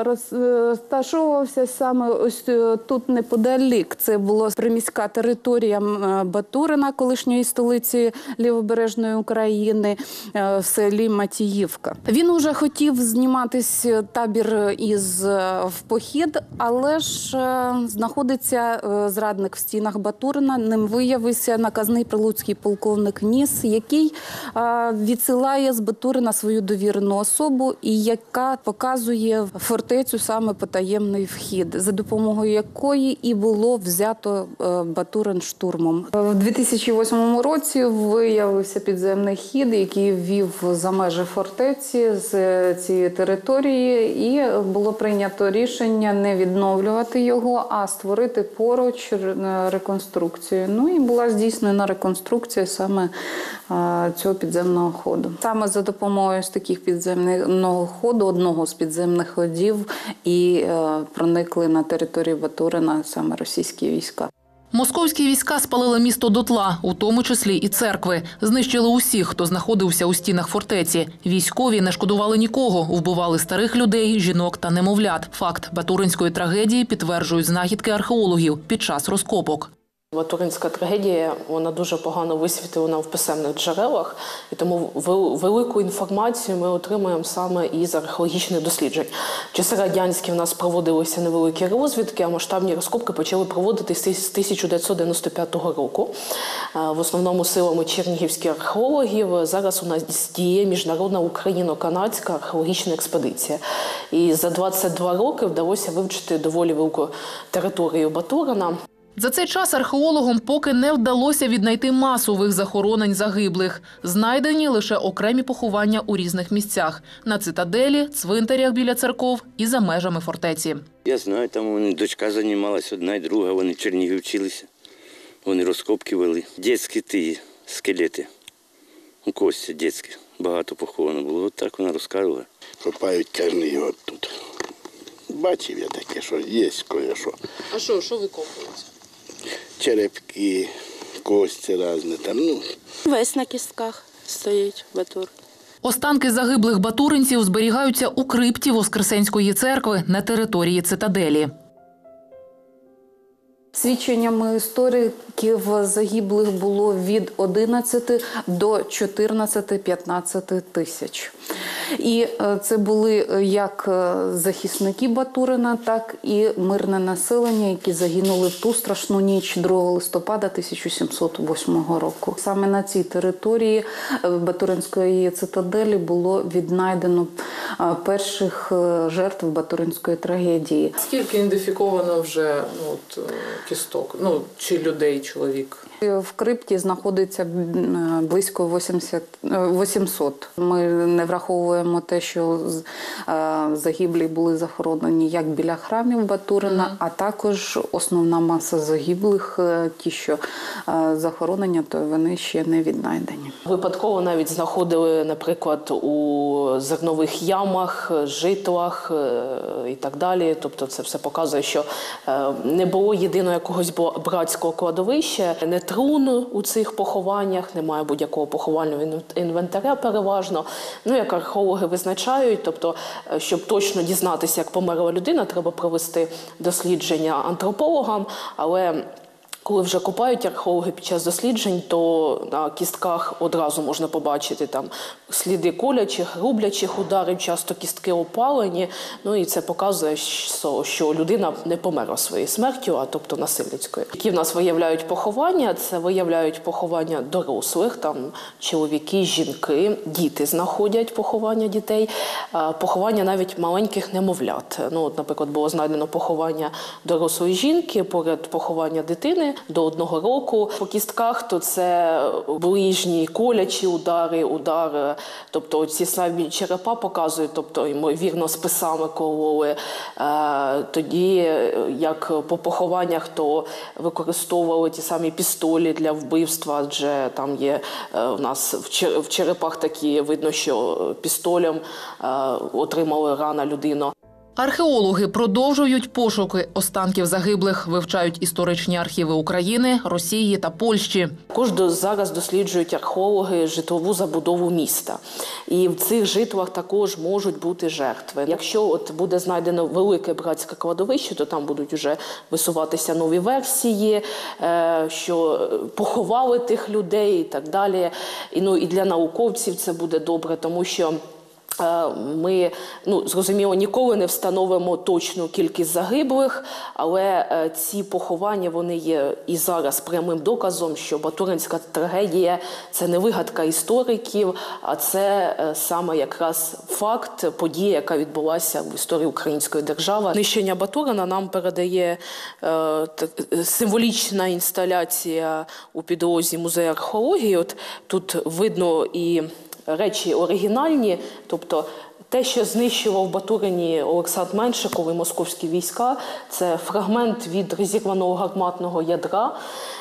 розташовувався саме ось тут неподалік. Це була приміська територія Батурина, колишньої столиці Лівобережної України, в селі Матіївка. Він уже хотів зніматися табір із в похід, але ж знаходиться зрадник в стінах Батурина. Ним виявився наказний прилуцький полковник Ніс, який відсилає з Батурина свою довірену особу, і яка показує фортецю саме потаємний вхід, за допомогою якої і було взято Батурин штурмом. В дві тисячі восьмому році виявився підземний хід, який вів за межі фортеці з цієї території, і було прийнято рішення не відновлювати його, а створити поруч реконструкцію. Ну і була здійснена реконструкція саме цього підземного ходу. Саме за допомогою з таких підземного ходу, одного з підземних ходів, і е, проникли на територію Батурина саме російські війська. Московські війська спалили місто дотла, у тому числі і церкви. Знищили усіх, хто знаходився у стінах фортеці. Військові не шкодували нікого, вбивали старих людей, жінок та немовлят. Факт батуринської трагедії підтверджують знахідки археологів під час розкопок. Батуринська трагедія, вона дуже погано висвітлена в писемних джерелах, і тому велику інформацію ми отримуємо саме із археологічних досліджень. В часи радянські в нас проводилися невеликі розвідки, а масштабні розкопки почали проводити з тисяча дев'ятсот дев'яносто п'ятого року. В основному силами чернігівських археологів. Зараз у нас діє міжнародна україно-канадська археологічна експедиція. І за двадцять два роки вдалося вивчити доволі велику територію Батурина. За цей час археологам поки не вдалося віднайти масових захоронень загиблих. Знайдені лише окремі поховання у різних місцях – на цитаделі, цвинтарях біля церков і за межами фортеці. Я знаю, там вони, дочка займалася, одна і друга, вони в Чернігові вчилися. Вони розкопки вели. Дітські ті скелети, кості дітські, багато поховано було. От так вона розказувала. Копають кожен год тут. Бачив я таке, що є кое-що. А що, що викопують? Черепки, кості різні там, ну. Весь на кістках стоїть Батур. Останки загиблих батуринців зберігаються у крипті Воскресенської церкви на території цитаделі. Свідченнями істориків загиблих було від одинадцяти до чотирнадцяти-п'ятнадцяти тисяч. І це були як захисники Батурина, так і мирне населення, які загинули в ту страшну ніч другого листопада тисяча сімсот восьмого року. Саме на цій території Батуринської цитаделі було віднайдено перших жертв Батуринської трагедії. Скільки ідентифіковано вже ну, от, кісток, ну, чи людей, чоловік? В крипті знаходиться близько вісімсот. Ми не враховуємо те, що загиблі були захоронені як біля храмів Батурина, mm. а також основна маса загиблих, ті, що захоронені, то вони ще не віднайдені. Випадково навіть знаходили, наприклад, у зернових ямах, житлах і так далі. Тобто це все показує, що не було єдиного якогось братського кладовища, не трун у цих похованнях, немає будь-якого поховального інвентаря переважно. Ну, як археологи визначають, тобто, щоб точно дізнатися, як померла людина, треба провести дослідження антропологам, але коли вже копають археологи під час досліджень, то на кістках одразу можна побачити там сліди колячих, рублячих ударів, часто кістки опалені. Ну і це показує, що людина не померла своєю смертю, а тобто насильницькою. Які в нас виявляють поховання? Це виявляють поховання дорослих, там чоловіки, жінки, діти знаходять поховання дітей, поховання навіть маленьких немовлят. Ну, от, наприклад, було знайдено поховання дорослої жінки, поряд поховання дитини до одного року. По кістках то це ближні колячі удари, удари, тобто ці самі черепа показують, тобто, ймовірно, списами кололи. Тоді, як по похованнях, то використовували ті самі пістолі для вбивства, адже там є в нас в черепах такі, видно, що пістолем отримали рана людина. Археологи продовжують пошуки останків загиблих, вивчають історичні архіви України, Росії та Польщі. Також зараз досліджують археологи житлову забудову міста. І в цих житлах також можуть бути жертви. Якщо от буде знайдено велике братське кладовище, то там будуть вже висуватися нові версії, що поховали тих людей і так далі. І, ну, і для науковців це буде добре, тому що ми, ну, зрозуміло, ніколи не встановимо точну кількість загиблих, але ці поховання, вони є і зараз прямим доказом, що Батуринська трагедія – це не вигадка істориків, а це саме якраз факт, подія, яка відбулася в історії української держави. Знищення Батурина нам передає е, символічна інсталяція у підлозі музею археології. От тут видно і речі оригінальні, тобто те, що знищував в Батурині Олександр Меншиков і московські війська, це фрагмент від розірваного гарматного ядра.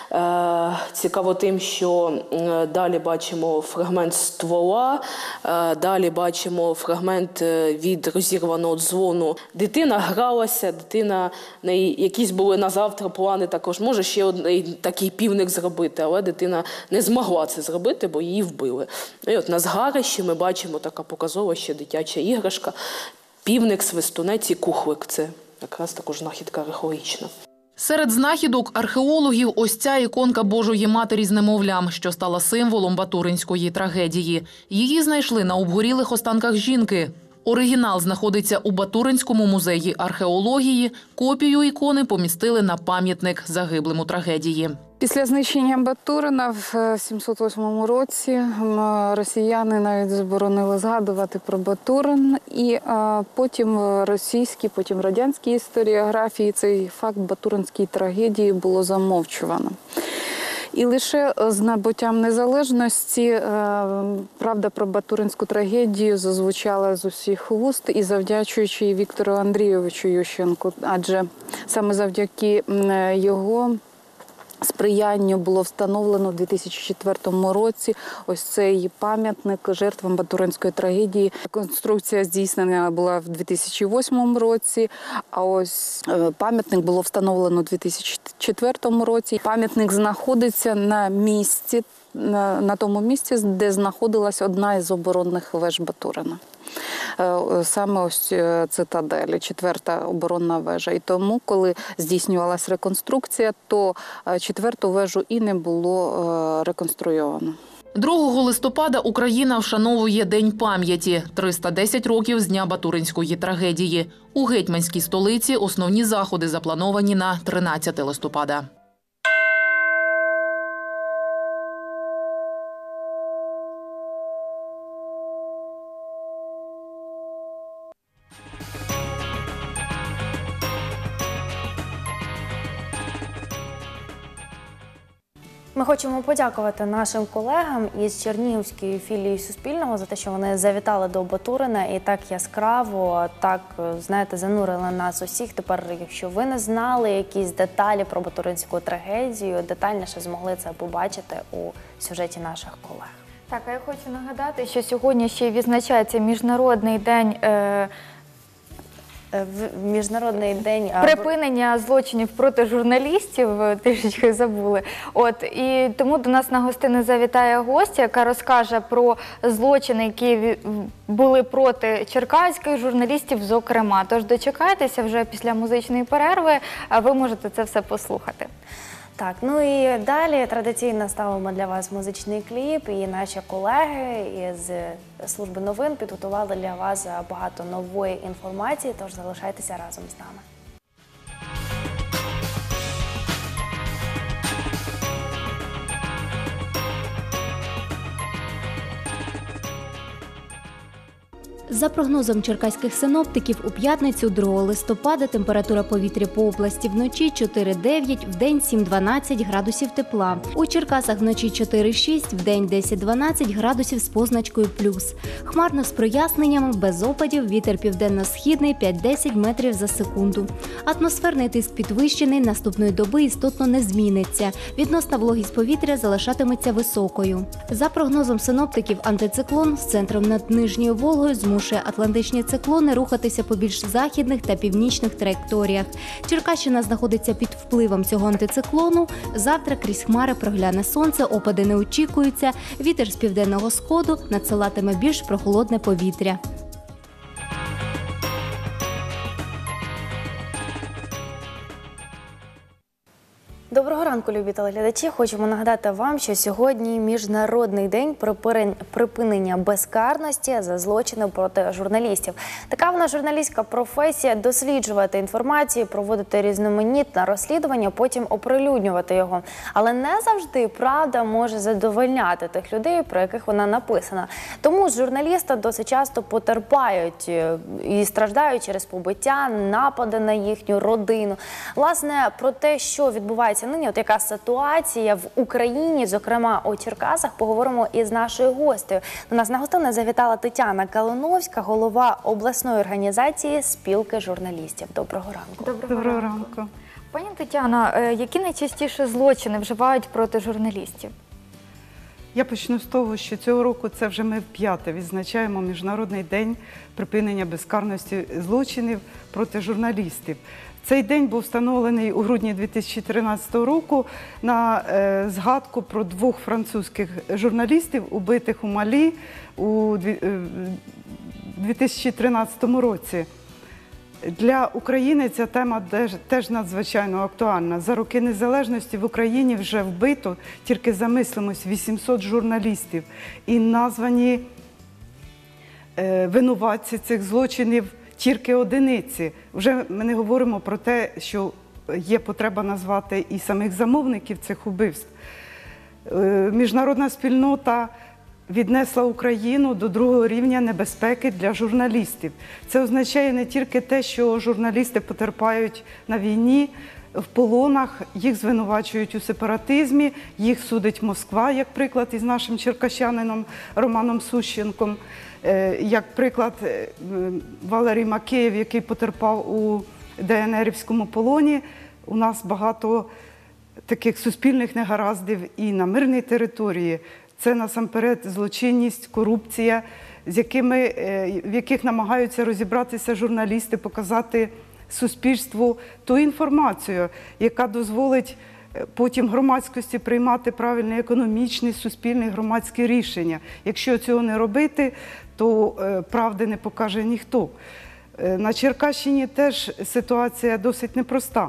Е, цікаво тим, що далі бачимо фрагмент ствола, е, далі бачимо фрагмент від розірваного дзвону. Дитина гралася, дитина, якісь були на завтра плани також, може ще один такий півник зробити, але дитина не змогла це зробити, бо її вбили. І от на згарищі ми бачимо така показова ще дитяча іграшка, півник, свистунець і кухлик. Це якраз також знахідка археологічна. Серед знахідок археологів ось ця іконка Божої Матері з немовлям, що стала символом батуринської трагедії. Її знайшли на обгорілих останках жінки. Оригінал знаходиться у Батуринському музеї археології. Копію ікони помістили на пам'ятник загиблим у трагедії. Після знищення Батурина в сімсот восьмому році росіяни навіть заборонили згадувати про Батурин. І потім в російській, потім в радянській історіографії цей факт батуринської трагедії було замовчувано. І лише з набуттям незалежності правда про батуринську трагедію зазвучала з усіх вуст і завдячуючи Віктору Андрійовичу Ющенку, адже саме завдяки його сприянню було встановлено в дві тисячі четвертому році ось цей пам'ятник жертвам батуринської трагедії. Конструкція здійснена була в дві тисячі восьмому році, а ось пам'ятник було встановлено у дві тисячі четвертому році. Пам'ятник знаходиться на місці, на, на тому місці, де знаходилась одна із оборонних веж Батурина. Саме ось цитаделі, четверта оборонна вежа. І тому, коли здійснювалась реконструкція, то четверту вежу і не було реконструйовано. другого листопада Україна вшановує День пам'яті – триста десять років з дня Батуринської трагедії. У гетьманській столиці основні заходи заплановані на тринадцяте листопада. Ми хочемо подякувати нашим колегам із Чернігівської філії Суспільного за те, що вони завітали до Батурина і так яскраво, так, знаєте, занурили нас усіх. Тепер, якщо ви не знали якісь деталі про батуринську трагедію, детальніше змогли це побачити у сюжеті наших колег. Так, а я хочу нагадати, що сьогодні ще відзначається Міжнародний день е Міжнародний день припинення злочинів проти журналістів, трішечки забули. От, і тому до нас на гостини завітає гостя, яка розкаже про злочини, які були проти черкаських журналістів, зокрема. Тож дочекайтеся вже після музичної перерви, а ви можете це все послухати. Так, ну і далі традиційно ставимо для вас музичний кліп, і наші колеги із служби новин підготували для вас багато нової інформації, тож залишайтеся разом з нами. За прогнозом черкаських синоптиків, у п'ятницю другого листопада температура повітря по області вночі чотири-дев'ять, вдень сім-дванадцять градусів тепла. У Черкасах вночі чотири-шість, вдень десять-дванадцять градусів з позначкою плюс. Хмарно з проясненнями, без опадів, вітер південно-східний п'ять-десять метрів за секунду. Атмосферний тиск підвищений, наступної доби істотно не зміниться. Відносна вологість повітря залишатиметься високою. За прогнозом синоптиків, антициклон з центром над Нижньою Волгою змушує атлантичні циклони рухатися по більш західних та північних траєкторіях. Черкащина знаходиться під впливом цього антициклону. Завтра крізь хмари прогляне сонце, опади не очікуються. Вітер з південного сходу надсилатиме більш прохолодне повітря. Доброго ранку, любі телеглядачі. Хочемо нагадати вам, що сьогодні Міжнародний день припинення безкарності за злочини проти журналістів. Така вона журналістська професія – досліджувати інформацію, проводити різноманітне розслідування, потім оприлюднювати його. Але не завжди правда може задовольняти тих людей, про яких вона написана. Тому журналісти досить часто потерпають і страждають через побиття, напади на їхню родину. Власне, про те, що відбувається нині, от яка ситуація в Україні, зокрема у Черкасах, поговоримо із нашою гостею. До нас на гостину завітала Тетяна Калиновська, голова обласної організації спілки журналістів. Доброго ранку. Доброго, Доброго ранку. ранку. Пані Тетяна, які найчастіше злочини вживають проти журналістів? Я почну з того, що цього року це вже ми вп'яте відзначаємо Міжнародний день припинення безкарності злочинів проти журналістів. Цей день був встановлений у грудні дві тисячі тринадцятого року на е, згадку про двох французьких журналістів, убитих у Малі у дві тисячі тринадцятому році. Для України ця тема теж, теж надзвичайно актуальна. За роки незалежності в Україні вже вбито, тільки замислимось, вісімсот журналістів. І названі е, винуватці цих злочинів тільки одиниці. Вже ми не говоримо про те, що є потреба назвати і самих замовників цих убивств. Е, міжнародна спільнота віднесла Україну до другого рівня небезпеки для журналістів. Це означає не тільки те, що журналісти потерпають на війні, в полонах, їх звинувачують у сепаратизмі, їх судить Москва, як приклад із нашим черкащанином Романом Сущенком, як приклад Валерій Макеєв, який потерпав у ДНРівському полоні. У нас багато таких суспільних негараздів і на мирній території. Це насамперед злочинність, корупція, з якими, в яких намагаються розібратися журналісти, показати суспільству ту інформацію, яка дозволить потім громадськості приймати правильні економічні, суспільні, громадські рішення. Якщо цього не робити, то правди не покаже ніхто. На Черкащині теж ситуація досить непроста.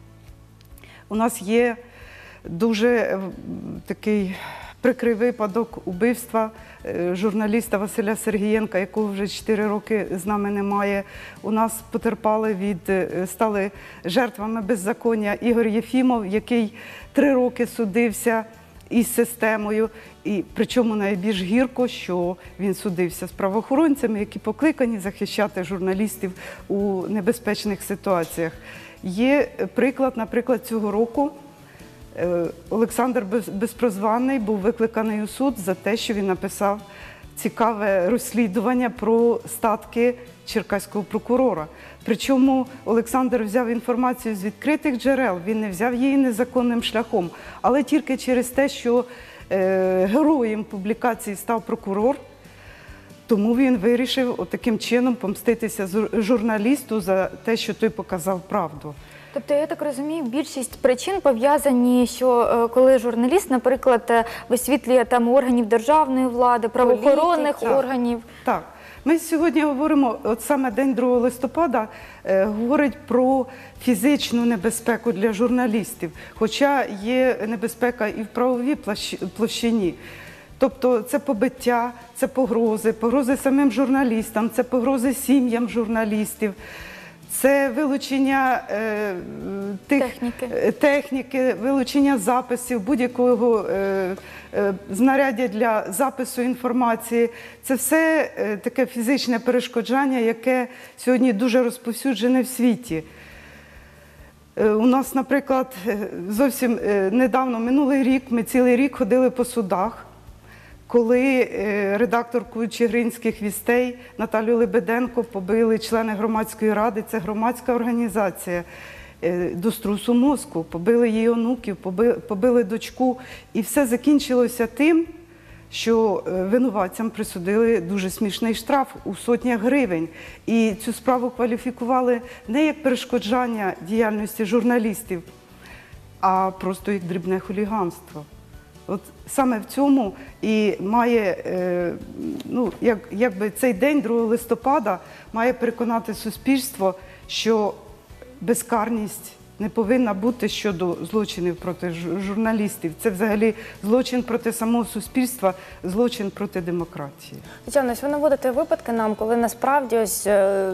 У нас є дуже такий прикрий випадок убивства журналіста Василя Сергієнка, якого вже чотири роки з нами немає. У нас потерпали від, стали жертвами беззаконня Ігор Єфімов, який три роки судився із системою. І причому найбільш гірко, що він судився з правоохоронцями, які покликані захищати журналістів у небезпечних ситуаціях. Є приклад, наприклад, цього року. Олександр Безпрозваний був викликаний у суд за те, що він написав цікаве розслідування про статки черкаського прокурора. Причому Олександр взяв інформацію з відкритих джерел, він не взяв її незаконним шляхом, але тільки через те, що е, героєм публікації став прокурор, тому він вирішив таким чином помститися журналісту за те, що той показав правду. Тобто, я так розумію, більшість причин пов'язані, що коли журналіст, наприклад, висвітлює там органів державної влади, правоохоронних так, органів. Так. Ми сьогодні говоримо, от саме День другого листопада е, говорить про фізичну небезпеку для журналістів, хоча є небезпека і в правовій площині. Тобто це побиття, це погрози, погрози самим журналістам, це погрози сім'ям журналістів. Це вилучення е, тих, техніки. техніки, вилучення записів, будь-якого е, е, знаряддя для запису інформації. Це все е, таке фізичне перешкоджання, яке сьогодні дуже розповсюджене в світі. Е, у нас, наприклад, зовсім е, недавно, минулий рік, ми цілий рік ходили по судах, коли редакторку Чигиринських вістей Наталію Лебеденко побили члени громадської ради, це громадська організація, до струсу мозку, побили її онуків, побили, побили дочку. І все закінчилося тим, що винуватцям присудили дуже смішний штраф у сотнях гривень. І цю справу кваліфікували не як перешкоджання діяльності журналістів, а просто як дрібне хуліганство. От саме в цьому і має, ну, як, якби цей день, другого листопада, має переконати суспільство, що безкарність не повинна бути щодо злочинів проти журналістів. Це взагалі злочин проти самого суспільства, злочин проти демократії. Тетяно, ви наводите випадки нам, коли насправді ось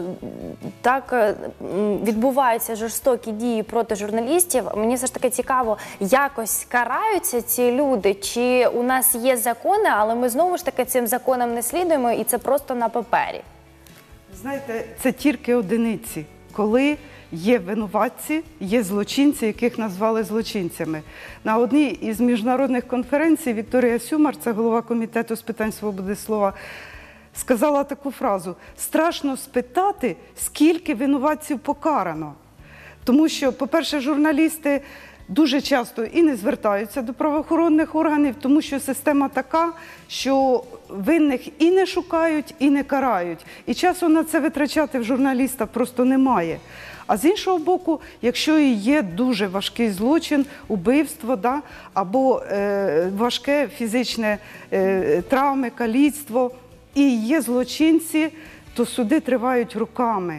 так відбуваються жорстокі дії проти журналістів. Мені все ж таки цікаво, якось караються ці люди, чи у нас є закони, але ми знову ж таки цим законам не слідуємо, і це просто на папері? Знаєте, це тільки одиниці, коли є винуватці, є злочинці, яких назвали злочинцями. На одній із міжнародних конференцій Вікторія Сюмар, це голова комітету з питань свободи слова, сказала таку фразу: «Страшно спитати, скільки винуватців покарано». Тому що, по-перше, журналісти дуже часто і не звертаються до правоохоронних органів, тому що система така, що винних і не шукають, і не карають. І часу на це витрачати в журналіста просто немає. А з іншого боку, якщо і є дуже важкий злочин, убивство, да, або е, важке фізичне е, травми, каліцтво, і є злочинці, то суди тривають роками.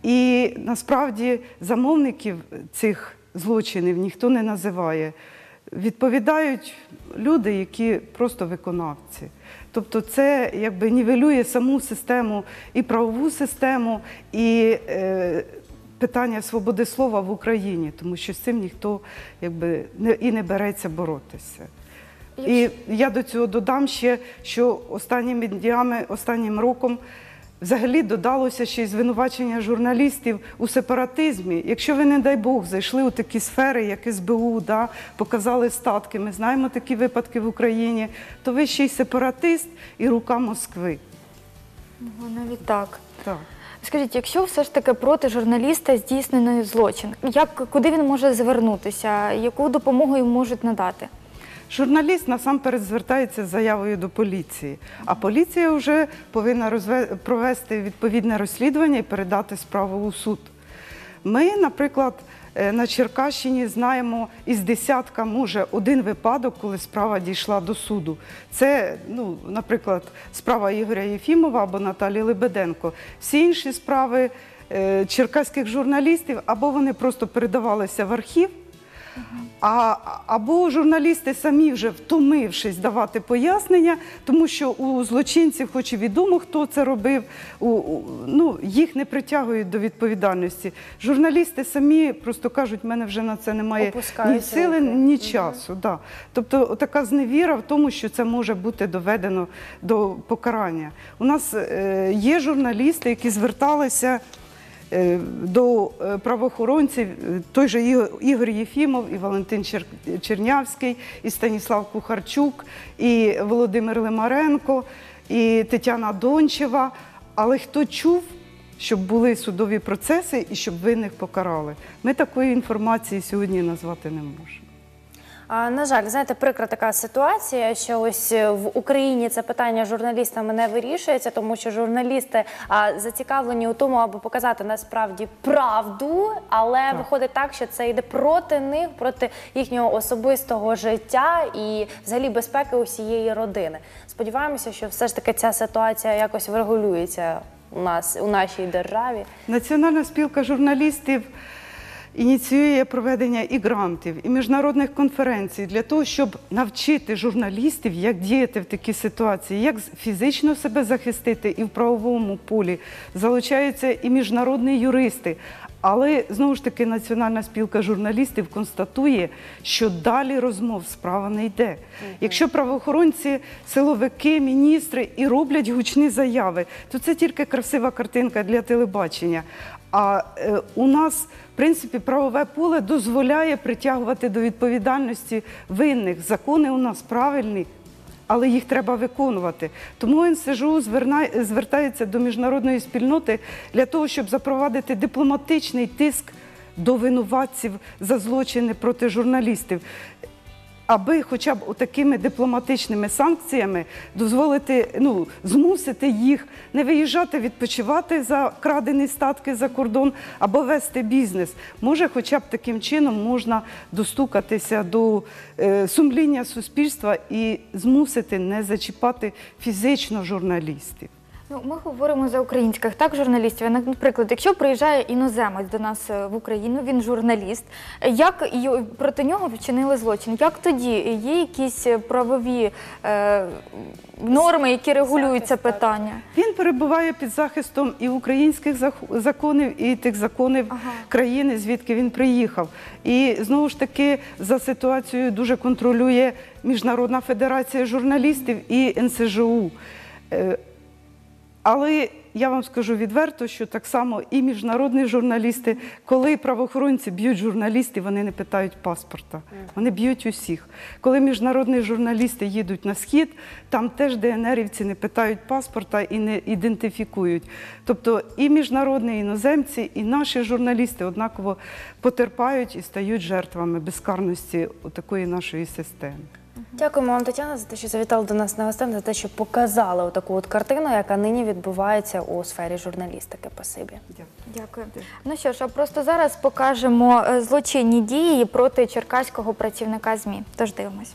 І насправді замовників цих злочинів ніхто не називає. Відповідають люди, які просто виконавці. Тобто це якби нівелює саму систему, і правову систему, і е, питання свободи слова в Україні, тому що з цим ніхто якби не, і не береться боротися. І я до цього додам ще, що останніми днями, останнім роком взагалі додалося ще й звинувачення журналістів у сепаратизмі. Якщо ви, не дай Бог, зайшли у такі сфери, як ес бе у, да, показали статки, ми знаємо такі випадки в Україні, то ви ще й сепаратист і рука Москви. Ну, навіть так. Так. Скажіть, якщо все ж таки проти журналіста здійснений злочин, як, куди він може звернутися, яку допомогу йому можуть надати? Журналіст насамперед звертається з заявою до поліції, а поліція вже повинна розве... провести відповідне розслідування і передати справу у суд. Ми, наприклад, на Черкащині знаємо із десятка, може, один випадок, коли справа дійшла до суду. Це, ну, наприклад, справа Ігоря Єфімова або Наталії Лебеденко. Всі інші справи е, черкаських журналістів або вони просто передавалися в архів, А, або журналісти самі вже втомившись давати пояснення, тому що у злочинців, хоч і відомо, хто це робив, у, у, ну, їх не притягують до відповідальності. Журналісти самі просто кажуть, в мене вже на це немає ні сили, ні часу. Угу. Да. Тобто така зневіра в тому, що це може бути доведено до покарання. У нас е, є журналісти, які зверталися до правоохоронців, той же Ігор Єфімов, і Валентин Чернявський, і Станіслав Кухарчук, і Володимир Лимаренко, і Тетяна Дончева. Але хто чув, щоб були судові процеси і щоб винних покарали? Ми такої інформації сьогодні назвати не можемо. А, на жаль, знаєте, прикра така ситуація, що ось в Україні це питання журналістами не вирішується, тому що журналісти а, зацікавлені у тому, аби показати насправді правду, але так. Виходить так, що це йде проти них, проти їхнього особистого життя і взагалі безпеки усієї родини. Сподіваємося, що все ж таки ця ситуація якось врегулюється у нас, у нашій державі. Національна спілка журналістів ініціює проведення і грантів, і міжнародних конференцій для того, щоб навчити журналістів, як діяти в такій ситуації, як фізично себе захистити і в правовому полі. Залучаються і міжнародні юристи. Але, знову ж таки, Національна спілка журналістів констатує, що далі розмов справа не йде. Угу. Якщо правоохоронці, силовики, міністри і роблять гучні заяви, то це тільки красива картинка для телебачення. А е, у нас, в принципі, правове поле дозволяє притягувати до відповідальності винних. Закони у нас правильні, але їх треба виконувати. Тому ен ес же у звертається до міжнародної спільноти для того, щоб запровадити дипломатичний тиск до винуватців за злочини проти журналістів, аби хоча б такими дипломатичними санкціями дозволити, ну, змусити їх не виїжджати відпочивати за крадені статки за кордон або вести бізнес. Може, хоча б таким чином можна достукатися до е, сумління суспільства і змусити не зачіпати фізично журналістів. Ну, ми говоримо за українських так журналістів. Наприклад, якщо приїжджає іноземець до нас в Україну, він журналіст, як проти нього вчинили злочин? Як тоді? Є якісь правові е, норми, які регулюють це питання? Він перебуває під захистом і українських законів, і тих законів ага. країни, звідки він приїхав. І, знову ж таки, за ситуацією дуже контролює Міжнародна федерація журналістів і ен ес же у. Але я вам скажу відверто, що так само і міжнародні журналісти, коли правоохоронці б'ють журналістів, вони не питають паспорта, вони б'ють усіх. Коли міжнародні журналісти їдуть на схід, там теж де ен ерівці не питають паспорта і не ідентифікують. Тобто і міжнародні, і іноземці, і наші журналісти однаково потерпають і стають жертвами безкарності такої нашої системи. Дякуємо вам, Тетяна, за те, що завітали до нас на гостину, за те, що показали таку от картину, яка нині відбувається у сфері журналістики. Спасибі. Дякую. Ну що ж, а просто зараз покажемо злочинні дії проти черкаського працівника ЗМІ. Тож дивимось.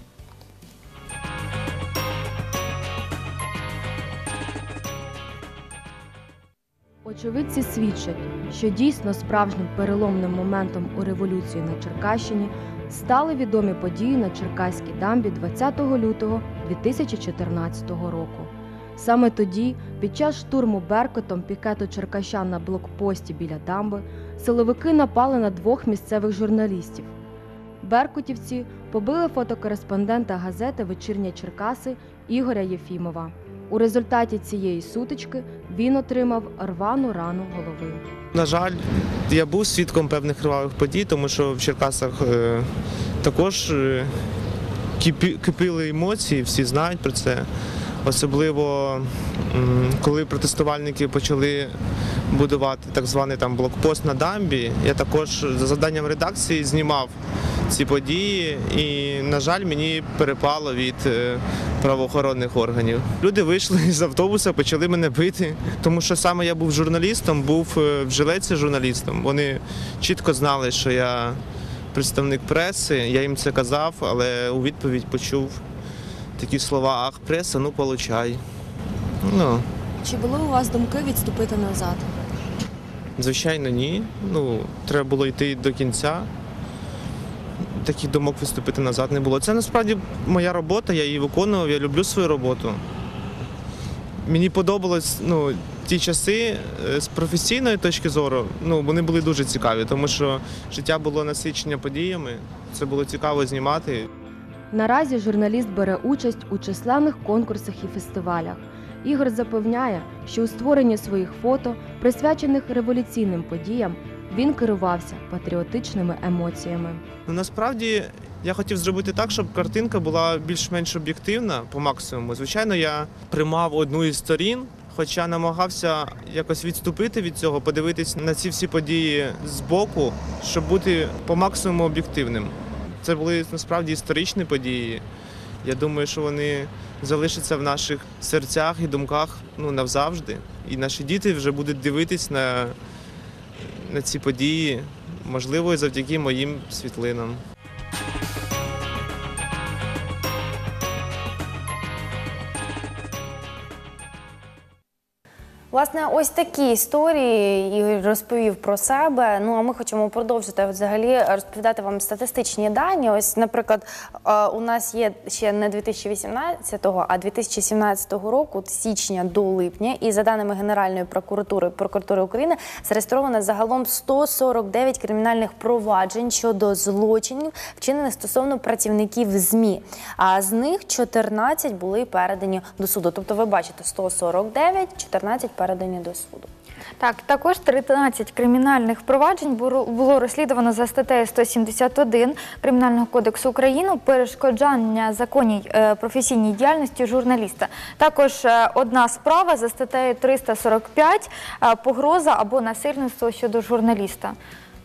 Очевидці свідчать, що дійсно справжнім переломним моментом у революції на Черкащині стали відомі події на Черкаській дамбі двадцятого лютого дві тисячі чотирнадцятого року. Саме тоді, під час штурму беркутом пікету черкащан на блокпості біля дамби, силовики напали на двох місцевих журналістів. Беркутівці побили фотокореспондента газети «Вечірні Черкаси» Ігоря Єфімова. У результаті цієї сутички він отримав рвану рану голови. На жаль, я був свідком певних кривавих подій, тому що в Черкасах е, також е, кипі, кипіли емоції, всі знають про це. Особливо, м, коли протестувальники почали будувати так званий там блокпост на дамбі, я також за завданням редакції знімав ці події і, на жаль, мені перепало від е, правоохоронних органів. Люди вийшли з автобуса, почали мене бити, тому що саме я був журналістом, був в жилетці журналістом. Вони чітко знали, що я представник преси, я їм це казав, але у відповідь почув такі слова: «Ах, преса, ну получай». Ну, Чи були у вас думки відступити назад? звичайно, ні. Ну, треба було йти до кінця. Таких думок виступити назад не було. Це насправді моя робота, я її виконував, я люблю свою роботу. Мені подобалось, ну, ті часи з професійної точки зору, ну, вони були дуже цікаві, тому що життя було насичене подіями, це було цікаво знімати. Наразі журналіст бере участь у численних конкурсах і фестивалях. Ігор запевняє, що у створенні своїх фото, присвячених революційним подіям, він керувався патріотичними емоціями. Ну, насправді, я хотів зробити так, щоб картинка була більш-менш об'єктивна по максимуму. Звичайно, я приймав одну із сторін, хоча намагався якось відступити від цього, подивитись на ці всі події збоку, щоб бути по максимуму об'єктивним. Це були насправді історичні події. Я думаю, що вони залишаться в наших серцях і думках, ну, навзавжди. І наші діти вже будуть дивитись на, на ці події, можливо, і завдяки моїм світлинам. Власне, ось такі історії Ігор розповів про себе. Ну, а ми хочемо продовжити взагалі розповідати вам статистичні дані. Ось, наприклад, у нас є ще не дві тисячі вісімнадцятого, а дві тисячі сімнадцятого року, з січня до липня, і за даними Генеральної прокуратури, прокуратури України, зареєстровано загалом сто сорок дев'ять кримінальних проваджень щодо злочинів, вчинених стосовно працівників ЗМІ. А з них чотирнадцять були передані до суду. Тобто, ви бачите, сто сорок дев'ять, чотирнадцять передані до суду. Так, також тринадцять кримінальних проваджень було розслідувано за статтею сто сімдесят один Кримінального кодексу України «Перешкоджання законній професійній діяльності журналіста». Також одна справа за статтею триста сорок п'ять «Погроза або насильництво щодо журналіста».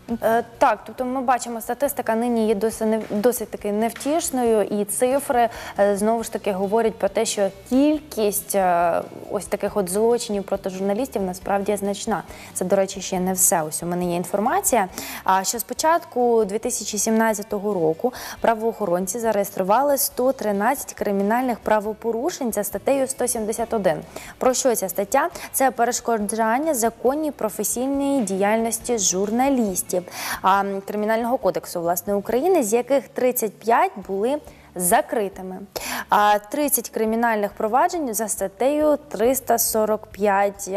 Так, тобто ми бачимо, статистика нині є досить, досить таки невтішною, і цифри знову ж таки говорять про те, що кількість ось таких от злочинів проти журналістів насправді значна. Це, до речі, ще не все. Ось у мене є інформація, що з початку дві тисячі сімнадцятого року правоохоронці зареєстрували сто тринадцять кримінальних правопорушень за статтею сто сімдесят один. Про що ця стаття? Це перешкоджання законній професійній діяльності журналістів. Кримінального кодексу, власне, України, з яких тридцять п'ять були закритими. А тридцять кримінальних проваджень за статтею триста сорок п'ять.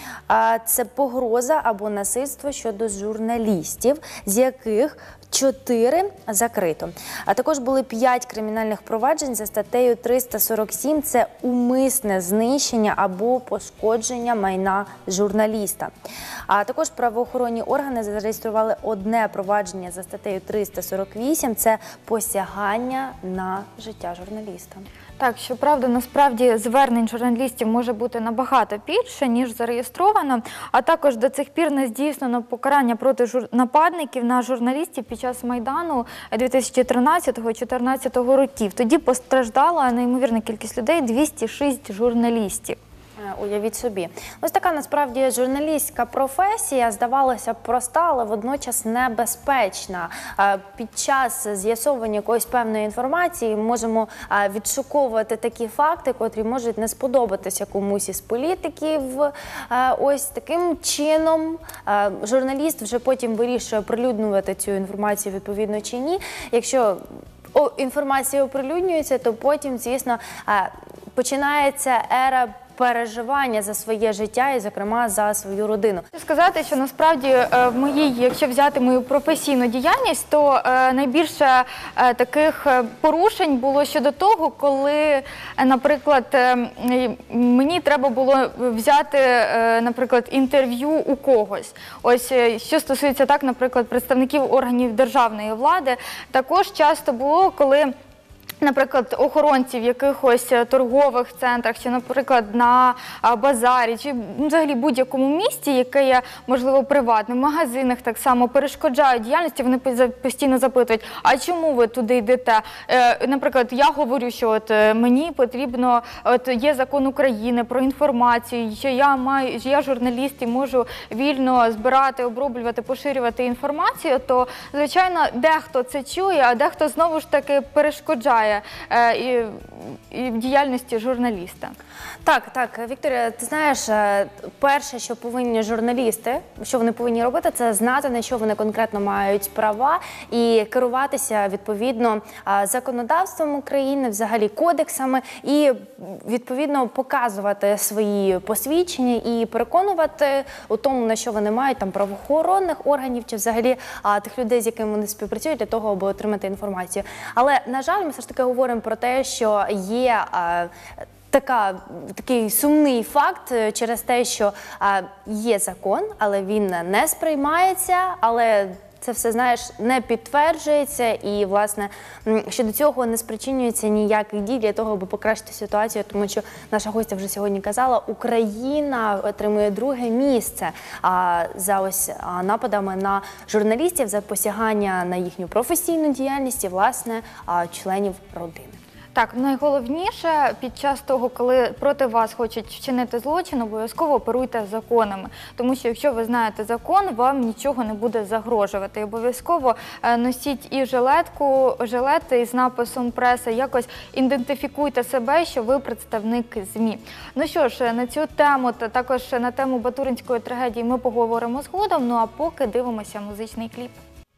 А це погроза або насильство щодо журналістів, з яких чотири закрито. А також були п'ять кримінальних проваджень за статтею триста сорок сім. Це умисне знищення або пошкодження майна журналіста. А також правоохоронні органи зареєстрували одне провадження за статтею триста сорок вісім. Це посягання на життя журналіста. Так, щоправда, насправді звернень журналістів може бути набагато більше, ніж зареєстровано, а також до цих пір не здійснено покарання проти жур... нападників на журналістів під час Майдану дві тисячі тринадцятого - дві тисячі чотирнадцятого років. Тоді постраждала неймовірна кількість людей – двісті шість журналістів. Уявіть собі. Ось така насправді журналістська професія, здавалося б, проста, але водночас небезпечна. Під час з'ясовування якоїсь певної інформації ми можемо відшуковувати такі факти, котрі можуть не сподобатися комусь із політиків. Ось таким чином журналіст вже потім вирішує, оприлюднювати цю інформацію відповідно чи ні. Якщо інформація оприлюднюється, то потім, звісно, починається ера переживання за своє життя і, зокрема, за свою родину. Хочу сказати, що насправді в моїй, якщо взяти мою професійну діяльність, то найбільше таких порушень було щодо того, коли, наприклад, мені треба було взяти, наприклад, інтерв'ю у когось. Ось, що стосується так, наприклад, представників органів державної влади, також часто було, коли наприклад, охоронці в якихось торгових центрах, чи, наприклад, на базарі, чи взагалі будь-якому місці, яке є, можливо, приватним, в магазинах так само перешкоджають діяльності, вони постійно запитують, а чому ви туди йдете? Наприклад, я говорю, що от мені потрібно, от є закон України про інформацію, що я маю, що я журналіст і можу вільно збирати, оброблювати, поширювати інформацію, то, звичайно, дехто це чує, а дехто знову ж таки перешкоджає І, і в діяльності журналіста. Так, так, Вікторія, ти знаєш, перше, що повинні журналісти, що вони повинні робити, це знати, на що вони конкретно мають права, і керуватися, відповідно, законодавством України, взагалі кодексами, і, відповідно, показувати свої посвідчення і переконувати у тому, на що вони мають, там, правоохоронних органів, чи взагалі тих людей, з якими вони співпрацюють, для того, аби отримати інформацію. Але, на жаль, ми все ж таки говоримо про те, що є Така, такий сумний факт через те, що а, є закон, але він не сприймається, але це все, знаєш, не підтверджується і, власне, щодо цього не спричинюється ніяких дій для того, аби покращити ситуацію, тому що наша гостя вже сьогодні казала, Україна отримує друге місце а, за ось а, нападами на журналістів, за посягання на їхню професійну діяльність і, власне, а, членів родини. Так, найголовніше під час того, коли проти вас хочуть вчинити злочин, обов'язково оперуйте законами. Тому що якщо ви знаєте закон, вам нічого не буде загрожувати. І обов'язково носіть і жилетку, жилети із написом преса, якось ідентифікуйте себе, що ви представник ЗМІ. Ну що ж, на цю тему, та також на тему Батуринської трагедії ми поговоримо згодом, ну а поки дивимося музичний кліп.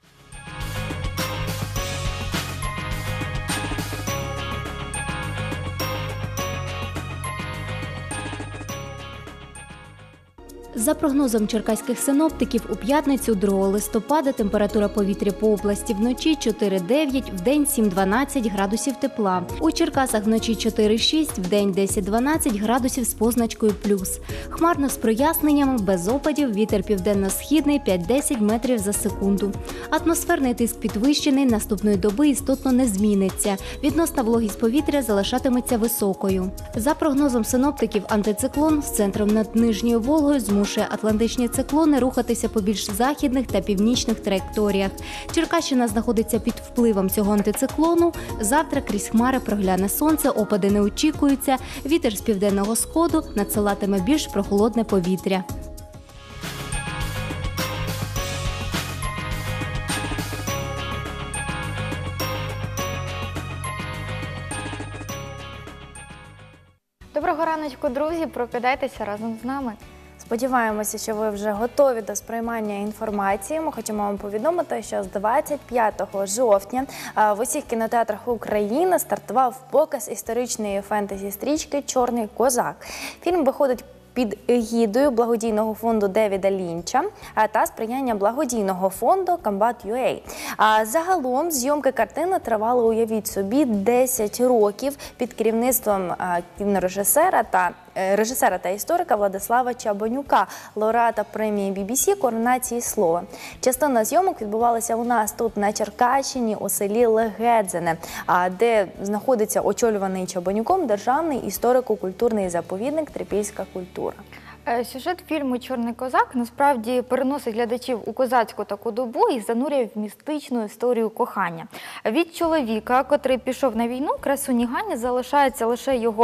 За прогнозом черкаських синоптиків, у п'ятницю другого листопада температура повітря по області вночі чотири-дев'ять, вдень сім-дванадцять градусів тепла. У Черкасах вночі чотири-шість, вдень десять-дванадцять градусів з позначкою плюс. Хмарно з проясненнями, без опадів, вітер південно-східний п'ять-десять метрів за секунду. Атмосферний тиск підвищений, наступної доби істотно не зміниться. Відносна вологість повітря залишатиметься високою. За прогнозом синоптиків, антициклон з центром над Нижньою Волгою змушує атлантичні циклони рухатися по більш західних та північних траєкторіях. Черкащина знаходиться під впливом цього антициклону. Завтра крізь хмари прогляне сонце, опади не очікуються. Вітер з південного сходу надсилатиме більш прохолодне повітря. Доброго раночку, друзі! Прокидайтеся разом з нами. Сподіваємося, що ви вже готові до сприймання інформації. Ми хочемо вам повідомити, що з двадцять п'ятого жовтня в усіх кінотеатрах України стартував показ історичної фентезі-стрічки «Чорний козак». Фільм виходить під егідою благодійного фонду Девіда Лінча та сприяння благодійного фонду Combat.ua. Загалом зйомки картини тривали, уявіть собі, десять років під керівництвом кінорежисера та режисера та історика Владислава Чабанюка, лауреата премії бі бі сі «Коронації слова». Частина зйомок відбувалася у нас тут, на Черкащині, у селі Легедзине, де знаходиться очолюваний Чабанюком державний історико-культурний заповідник «Трипільська культура». Сюжет фільму «Чорний козак» насправді переносить глядачів у козацьку таку добу і занурює в містичну історію кохання. Від чоловіка, котрий пішов на війну, красуні Гані залишається лише його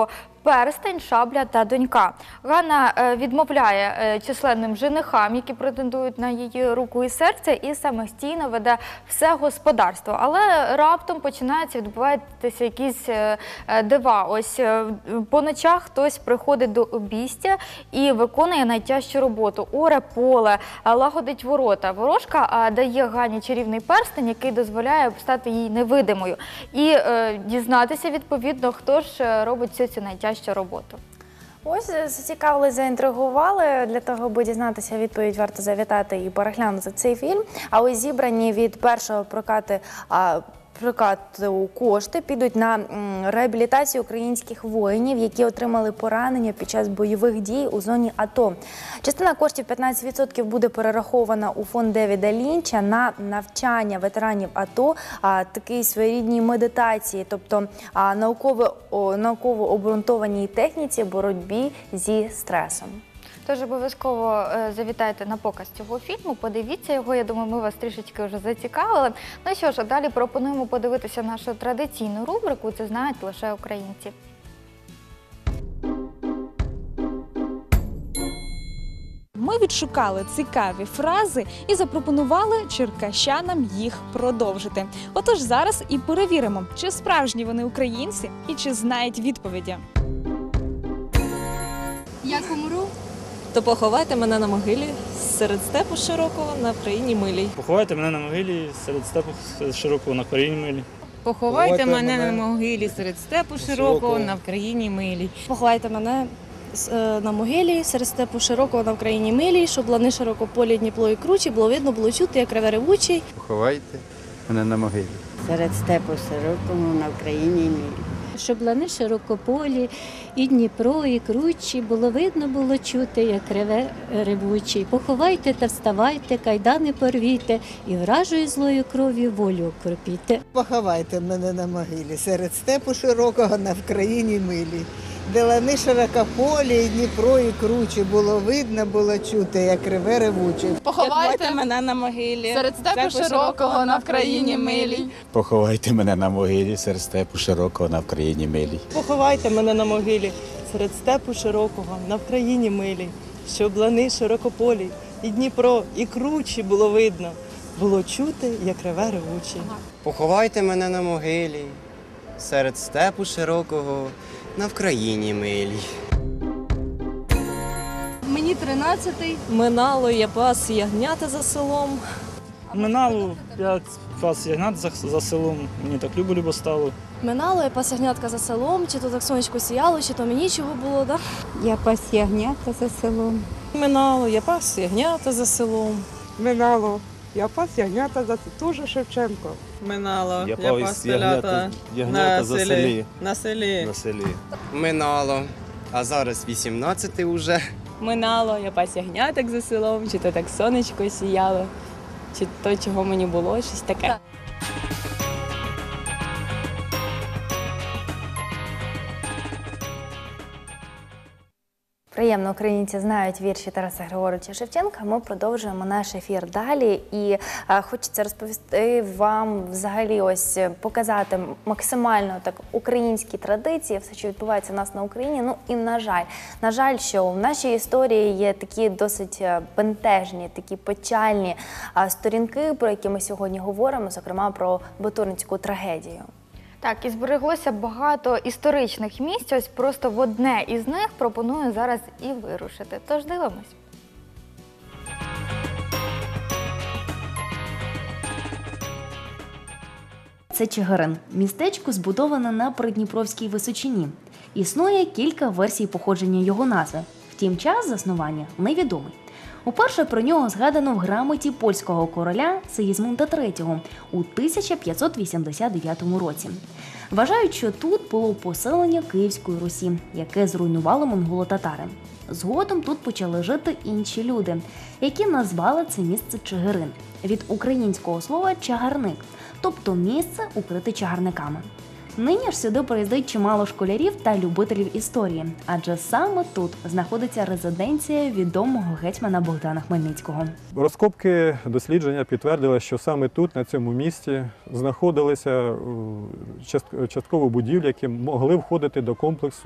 перстень, шабля та донька. Ганна е, відмовляє е, численним женихам, які претендують на її руку і серце, і самостійно веде все господарство. Але раптом починаються відбуватися якісь е, е, дива. Ось е, по ночах хтось приходить до обійстя і виконує найтяжчу роботу. Оре поле, лагодить ворота. Ворожка дає Гані чарівний перстень, який дозволяє стати їй невидимою. І е, дізнатися, відповідно, хто ж робить всю цю найтяжчу роботу. Ось зацікавили, заінтригували. Для того, аби дізнатися відповідь, варто завітати і переглянути цей фільм. А ось зібрані від першого прокату прокату кошти підуть на реабілітацію українських воїнів, які отримали поранення під час бойових дій у зоні АТО. Частина коштів, п'ятнадцять відсотків, буде перерахована у фонд Девіда Лінча на навчання ветеранів АТО, такій своєрідній медитації, тобто науково обґрунтованій техніці боротьбі зі стресом. Тож обов'язково завітайте на показ цього фільму, подивіться його, я думаю, ми вас трішечки вже зацікавили. Ну що ж, а далі пропонуємо подивитися нашу традиційну рубрику «Це знають лише українці». Ми відшукали цікаві фрази і запропонували черкащанам їх продовжити. Отож зараз і перевіримо, чи справжні вони українці і чи знають відповіді. Як умру, то поховайте мене на могилі серед степу широкого на країні милій. Поховайте мене на могилі серед степу широкого на країні милій. Поховайте мене на могилі серед степу широкого на країні милій. Поховайте мене на могилі серед степу широкого на Вкраїні милій, щоб лани широкополі, Дніпло і кручі, було видно, було чути, як реве ревучий. Поховайте мене на могилі серед степу широкого на Вкраїні милій. Щоб лани широкополі, і Дніпро, і кручі, було видно, було чути, як реве ревучий. Поховайте та вставайте, кайдани порвійте, і вражою злою кров'ю волю окропіте. Поховайте мене на могилі серед степу широкого на Вкраїні милій. Де лани широкополі, і Дніпро, і кручі, було видно, було чути, як реве ревучий. Поховайте мене на могилі серед степу широкого на Вкраїні милій. Поховайте мене на могилі серед степу широкого на Вкраїні милій. Поховайте мене на могилі серед степу широкого на Вкраїні милій, щоб лани широкополі, і Дніпро, і кручі було видно, було чути, як реве ревучий. Поховайте мене на могилі серед степу широкого на Вкраїні милій. Мені тринадцятий. Минало, я пас ягнята за селом. Минало, я пас ягнят за, за селом, мені так любо-любо стало. Минало, я пас ягнятка за селом, чи то так сонечко сіяло, чи то мені чого було, да? Я пас ягнята за селом. Минало, я пас ягнята за селом. Минало, я пас ягнята за теж Шевченко. Минало, я, я пас ягнята, ягнята на, за селі. Селі. на селі. На селі. Минало, а зараз вісімнадцятий уже. Минало, я пас ягняток за селом, чи то так сонечко сіяло, чи то, чого мені було, щось таке. Приємно, українці знають вірші Тараса Григоровича Шевченка. Ми продовжуємо наш ефір далі. І е, хочеться розповісти вам, взагалі, ось показати максимально так українські традиції, все, що відбувається у нас на Україні. Ну і, на жаль, на жаль, що в нашій історії є такі досить бентежні, такі печальні е, сторінки, про які ми сьогодні говоримо, зокрема про Батуринську трагедію. Так, і збереглося багато історичних місць, ось просто в одне із них пропоную зараз і вирушити. Тож дивимось. Це Чигирин. Містечко збудоване на Придніпровській Височині. Існує кілька версій походження його назви. Втім, час заснування невідомий. Уперше про нього згадано в грамоті польського короля Сигізмунда третього у тисяча п'ятсот вісімдесят дев'ятому році. Вважають, що тут було поселення Київської Русі, яке зруйнували монголо-татари. Згодом тут почали жити інші люди, які назвали це місце Чигирин від українського слова чагарник, тобто місце, укрите чагарниками. Нині ж сюди приїздить чимало школярів та любителів історії, адже саме тут знаходиться резиденція відомого гетьмана Богдана Хмельницького. Розкопки, дослідження підтвердили, що саме тут, на цьому місці, знаходилися частково будівлі, які могли входити до комплексу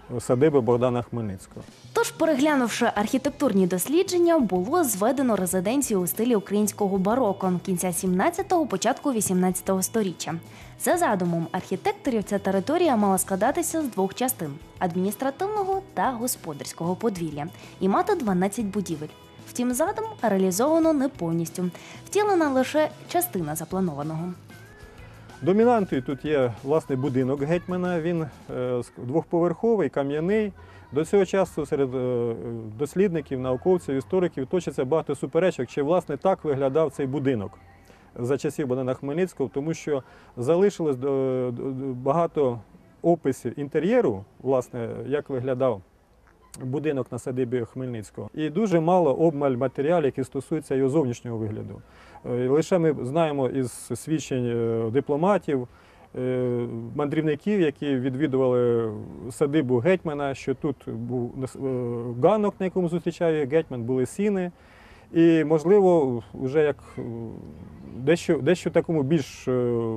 садиби Богдана Хмельницького. Тож, переглянувши архітектурні дослідження, було зведено резиденцію у стилі українського бароко кінця сімнадцятого – початку вісімнадцятого сторіччя. За задумом архітекторів, ця територія мала складатися з двох частин – адміністративного та господарського подвір'я і мати дванадцять будівель. Втім, задум реалізовано не повністю, втілена лише частина запланованого. Домінантою тут є, власне, будинок гетьмана, він е, двохповерховий, кам'яний. До цього часу серед е, дослідників, науковців, істориків точиться багато суперечок, чи, власне, так виглядав цей будинок за часів Богдана Хмельницького, тому що залишилось е, багато описів інтер'єру, власне, як виглядав будинок на садибі Хмельницького. І дуже мало обмаль матеріалів, які стосуються його зовнішнього вигляду. Лише ми знаємо із свідчень дипломатів, мандрівників, які відвідували садибу гетьмана, що тут був ганок, на якому зустрічає гетьман, були сіни. І, можливо, вже як дещо, дещо такому більш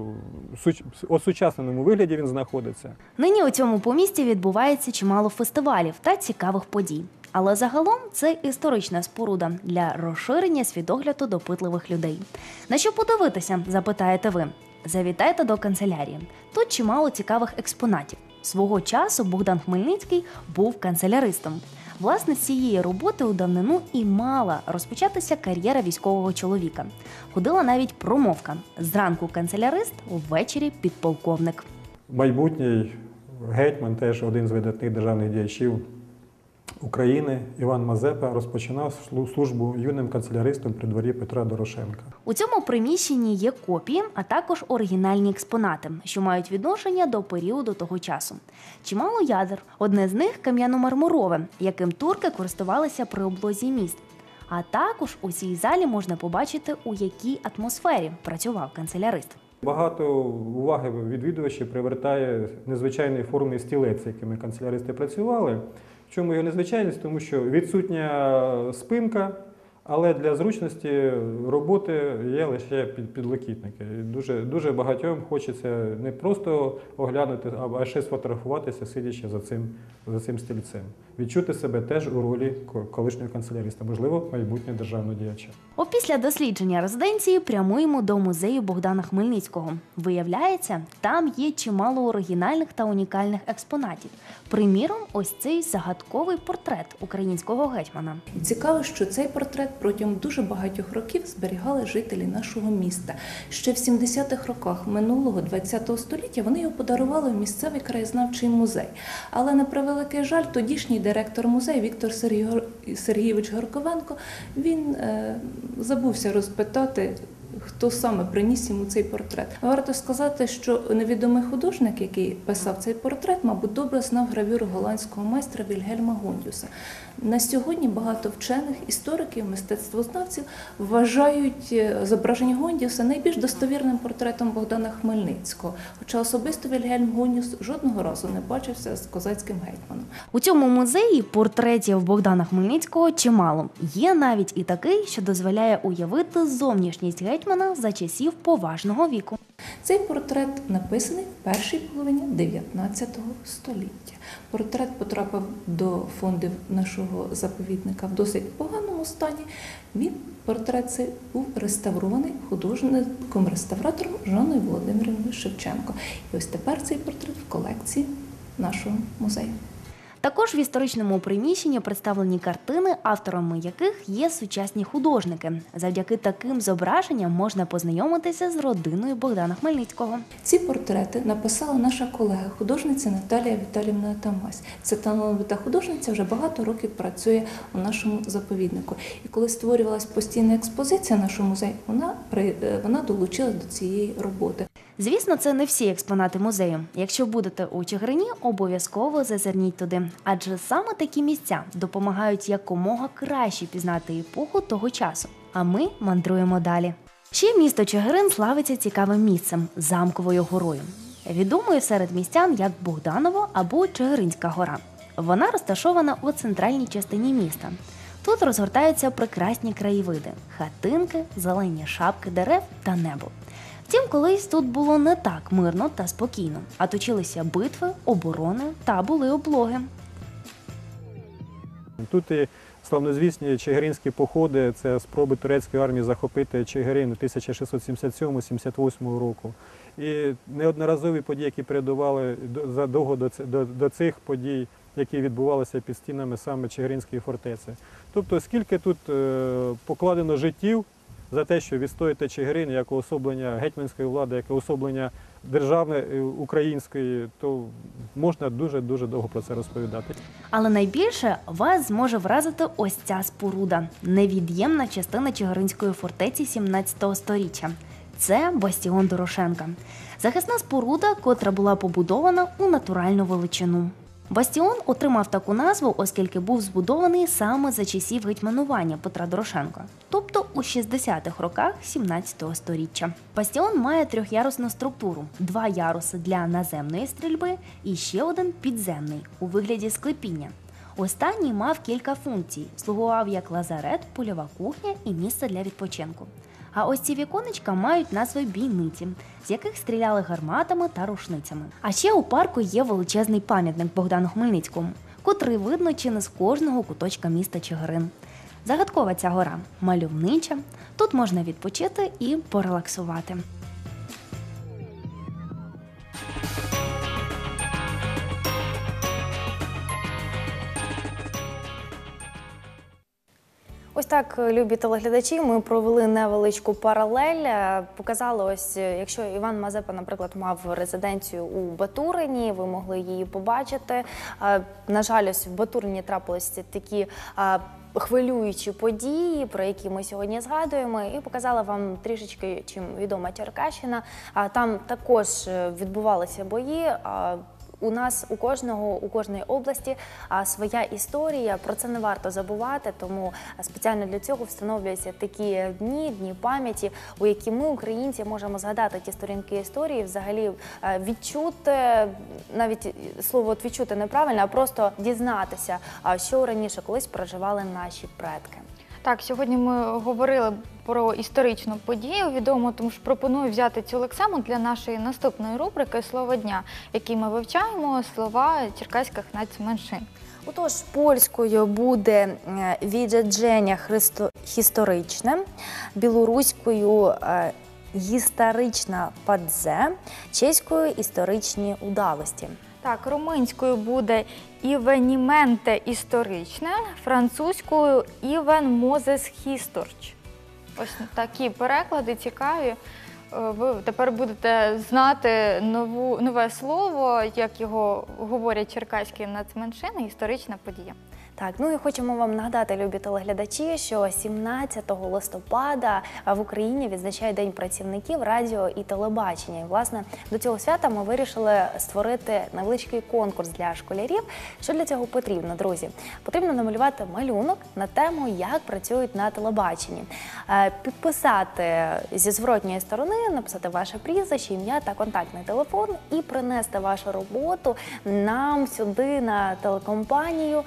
осучасненому вигляді він знаходиться. Нині у цьому помісті відбувається чимало фестивалів та цікавих подій. Але загалом це історична споруда для розширення світогляду допитливих людей. На що подивитися, запитаєте ви? Завітайте до канцелярії. Тут чимало цікавих експонатів. Свого часу Богдан Хмельницький був канцеляристом. Власне, з цієї роботи у давнину і мала розпочатися кар'єра військового чоловіка. Ходила навіть промовка: зранку канцелярист, ввечері підполковник. Майбутній гетьман, теж один з видатних державних діячів України, Іван Мазепа, розпочинав службу юним канцеляристом при дворі Петра Дорошенка. У цьому приміщенні є копії, а також оригінальні експонати, що мають відношення до періоду того часу. Чимало ядер. Одне з них – кам'яно-мармурове, яким турки користувалися при облозі міст. А також у цій залі можна побачити, у якій атмосфері працював канцелярист. Багато уваги відвідувачів привертає незвичайний формний стілець, якими канцеляристи працювали. В чому його незвичайність? Тому що відсутня спинка, але для зручності роботи є лише підлокітники. Дуже, дуже багатьом хочеться не просто оглянути, а ще сфотографуватися, сидячи за цим, за цим стільцем. Відчути себе теж у ролі колишнього канцеляриста, можливо, майбутнього державного діяча. Опісля дослідження резиденції прямуємо до музею Богдана Хмельницького. Виявляється, там є чимало оригінальних та унікальних експонатів. Приміром, ось цей загадковий портрет українського гетьмана. Цікаво, що цей портрет протягом дуже багатьох років зберігали жителі нашого міста. Ще в сімдесятих роках минулого ХХ століття вони його подарували в місцевий краєзнавчий музей. Але, на превеликий жаль, тодішній директор музею Віктор Сергійович Горковенко, він е, забувся розпитати, хто саме приніс йому цей портрет. Варто сказати, що невідомий художник, який писав цей портрет, мабуть, добре знав гравюру голландського майстра Вільгельма Гондюса. На сьогодні багато вчених, істориків, мистецтвознавців вважають зображення Гондюса найбільш достовірним портретом Богдана Хмельницького. Хоча особисто Вільгельм Гондюс жодного разу не бачився з козацьким гетьманом. У цьому музеї портретів Богдана Хмельницького чимало. Є навіть і такий, що дозволяє уявити зовнішність гетьмана за часів поважного віку. Цей портрет написаний в першій половині дев'ятнадцятого століття. Портрет потрапив до фондів нашого заповідника в досить поганому стані. Він, портрет цей, був реставрований художником-реставратором Жанною Володимирівною Шевченко. І ось тепер цей портрет в колекції нашого музею. Також в історичному приміщенні представлені картини, авторами яких є сучасні художники. Завдяки таким зображенням можна познайомитися з родиною Богдана Хмельницького. Ці портрети написала наша колега, художниця Наталія Віталіївна Тамась. Ця талановита художниця вже багато років працює у нашому заповіднику. І коли створювалась постійна експозиція нашого музею, вона, вона долучилась до цієї роботи. Звісно, це не всі експонати музею. Якщо будете у Чигирині, обов'язково зазирніть туди. Адже саме такі місця допомагають якомога краще пізнати епоху того часу. А ми мандруємо далі. Ще місто Чигирин славиться цікавим місцем – Замковою горою. Відомою серед містян як Богданово або Чигиринська гора. Вона розташована у центральній частині міста. Тут розгортаються прекрасні краєвиди – хатинки, зелені шапки дерев та небо. Втім, колись тут було не так мирно та спокійно, а точилися битви, оборони та були облоги. Тут і славнозвісні чигиринські походи, це спроби турецької армії захопити Чигирин тисяча шістсот сімдесят сьомого — сімдесят восьмого року. І неодноразові події, які передували задовго до, до, до цих подій, які відбувалися під стінами саме Чигиринської фортеці. Тобто, скільки тут е, покладено життів за те, що відстояти Чигирин як уособлення гетьманської влади, як уособлення державної української, то можна дуже-дуже довго про це розповідати. Але найбільше вас зможе вразити ось ця споруда – невід'ємна частина Чигиринської фортеці сімнадцятого сторіччя. Це бастіон Дорошенка. Захисна споруда, котра була побудована у натуральну величину. Бастіон отримав таку назву, оскільки був збудований саме за часів гетьманування Петра Дорошенка, тобто у шістдесятих роках сімнадцятого сторіччя. Бастіон має трьохярусну структуру – два яруси для наземної стрільби і ще один підземний у вигляді склепіння. Останній мав кілька функцій – слугував як лазарет, польова кухня і місце для відпочинку. А ось ці віконечка мають назви бійниці, з яких стріляли гарматами та рушницями. А ще у парку є величезний пам'ятник Богдану Хмельницькому, котрий видно чи не з кожного куточка міста Чигирин. Загадкова ця гора, мальовнича, тут можна відпочити і порелаксувати. Ось так, любі телеглядачі, ми провели невеличку паралель, показали ось, якщо Іван Мазепа, наприклад, мав резиденцію у Батурині, ви могли її побачити. На жаль, ось в Батурині трапилися такі хвилюючі події, про які ми сьогодні згадуємо, і показала вам трішечки, чим відома Черкащина. Там також відбувалися бої. У нас, у кожного, у кожної області а, своя історія, про це не варто забувати, тому спеціально для цього встановлюються такі дні, дні пам'яті, у які ми, українці, можемо згадати ті сторінки історії, взагалі відчути, навіть слово «відчути» неправильно, а просто дізнатися, що раніше колись проживали наші предки. Так, сьогодні ми говорили про історичну подію відому, тому що пропоную взяти цю лексему для нашої наступної рубрики «Слово дня», в якій ми вивчаємо слова черкаських нацменшин. Отож, польською буде «віджедження історичне», білоруською «історична падзе», чеською «історичні удалості». Так, румунською буде «івеніменте історичне», французькою «івен мозес хісторч». Ось такі переклади цікаві. Ви тепер будете знати нову, нове слово, як його говорять черкаські нацменшини, історична подія. Так, ну і хочемо вам нагадати, любі телеглядачі, що сімнадцятого листопада в Україні відзначає День працівників радіо і телебачення. І, власне, до цього свята ми вирішили створити невеличкий конкурс для школярів. Що для цього потрібно, друзі? Потрібно намалювати малюнок на тему, як працюють на телебаченні. Підписати зі зворотньої сторони, написати ваше прізвище, ім'я та контактний телефон і принести вашу роботу нам сюди, на телекомпанію.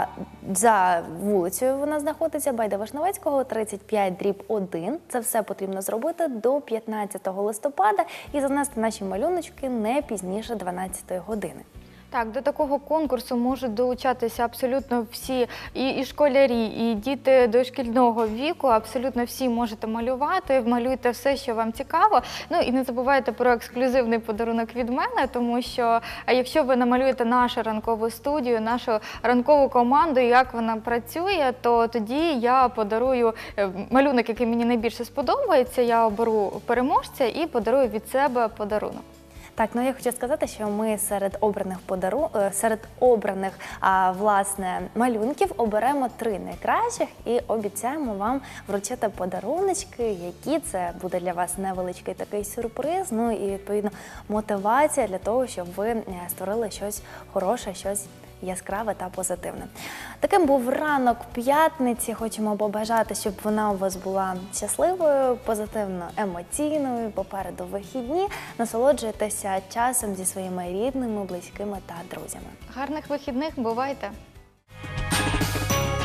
За вулицею вона знаходиться, Байда-Вишневецького, тридцять п'ять дріб один. Це все потрібно зробити до п'ятнадцятого листопада і занести наші малюночки не пізніше дванадцятої години. Так, до такого конкурсу можуть долучатися абсолютно всі, і, і школярі, і діти дошкільного віку, абсолютно всі можете малювати, малюйте все, що вам цікаво. Ну і не забувайте про ексклюзивний подарунок від мене, тому що якщо ви намалюєте нашу ранкову студію, нашу ранкову команду, як вона працює, то тоді я подарую малюнок, який мені найбільше сподобається, я оберу переможця і подарую від себе подарунок. Так, ну я хочу сказати, що ми серед обраних подару... серед обраних а, власне малюнків оберемо три найкращих і обіцяємо вам вручити подаруночки, які це буде для вас невеличкий такий сюрприз, ну і відповідно мотивація для того, щоб ви створили щось хороше, щось яскраве та позитивне. Таким був ранок п'ятниці. Хочемо побажати, щоб вона у вас була щасливою, позитивно, емоційною, попереду вихідні. Насолоджуйтеся часом зі своїми рідними, близькими та друзями. Гарних вихідних, бувайте!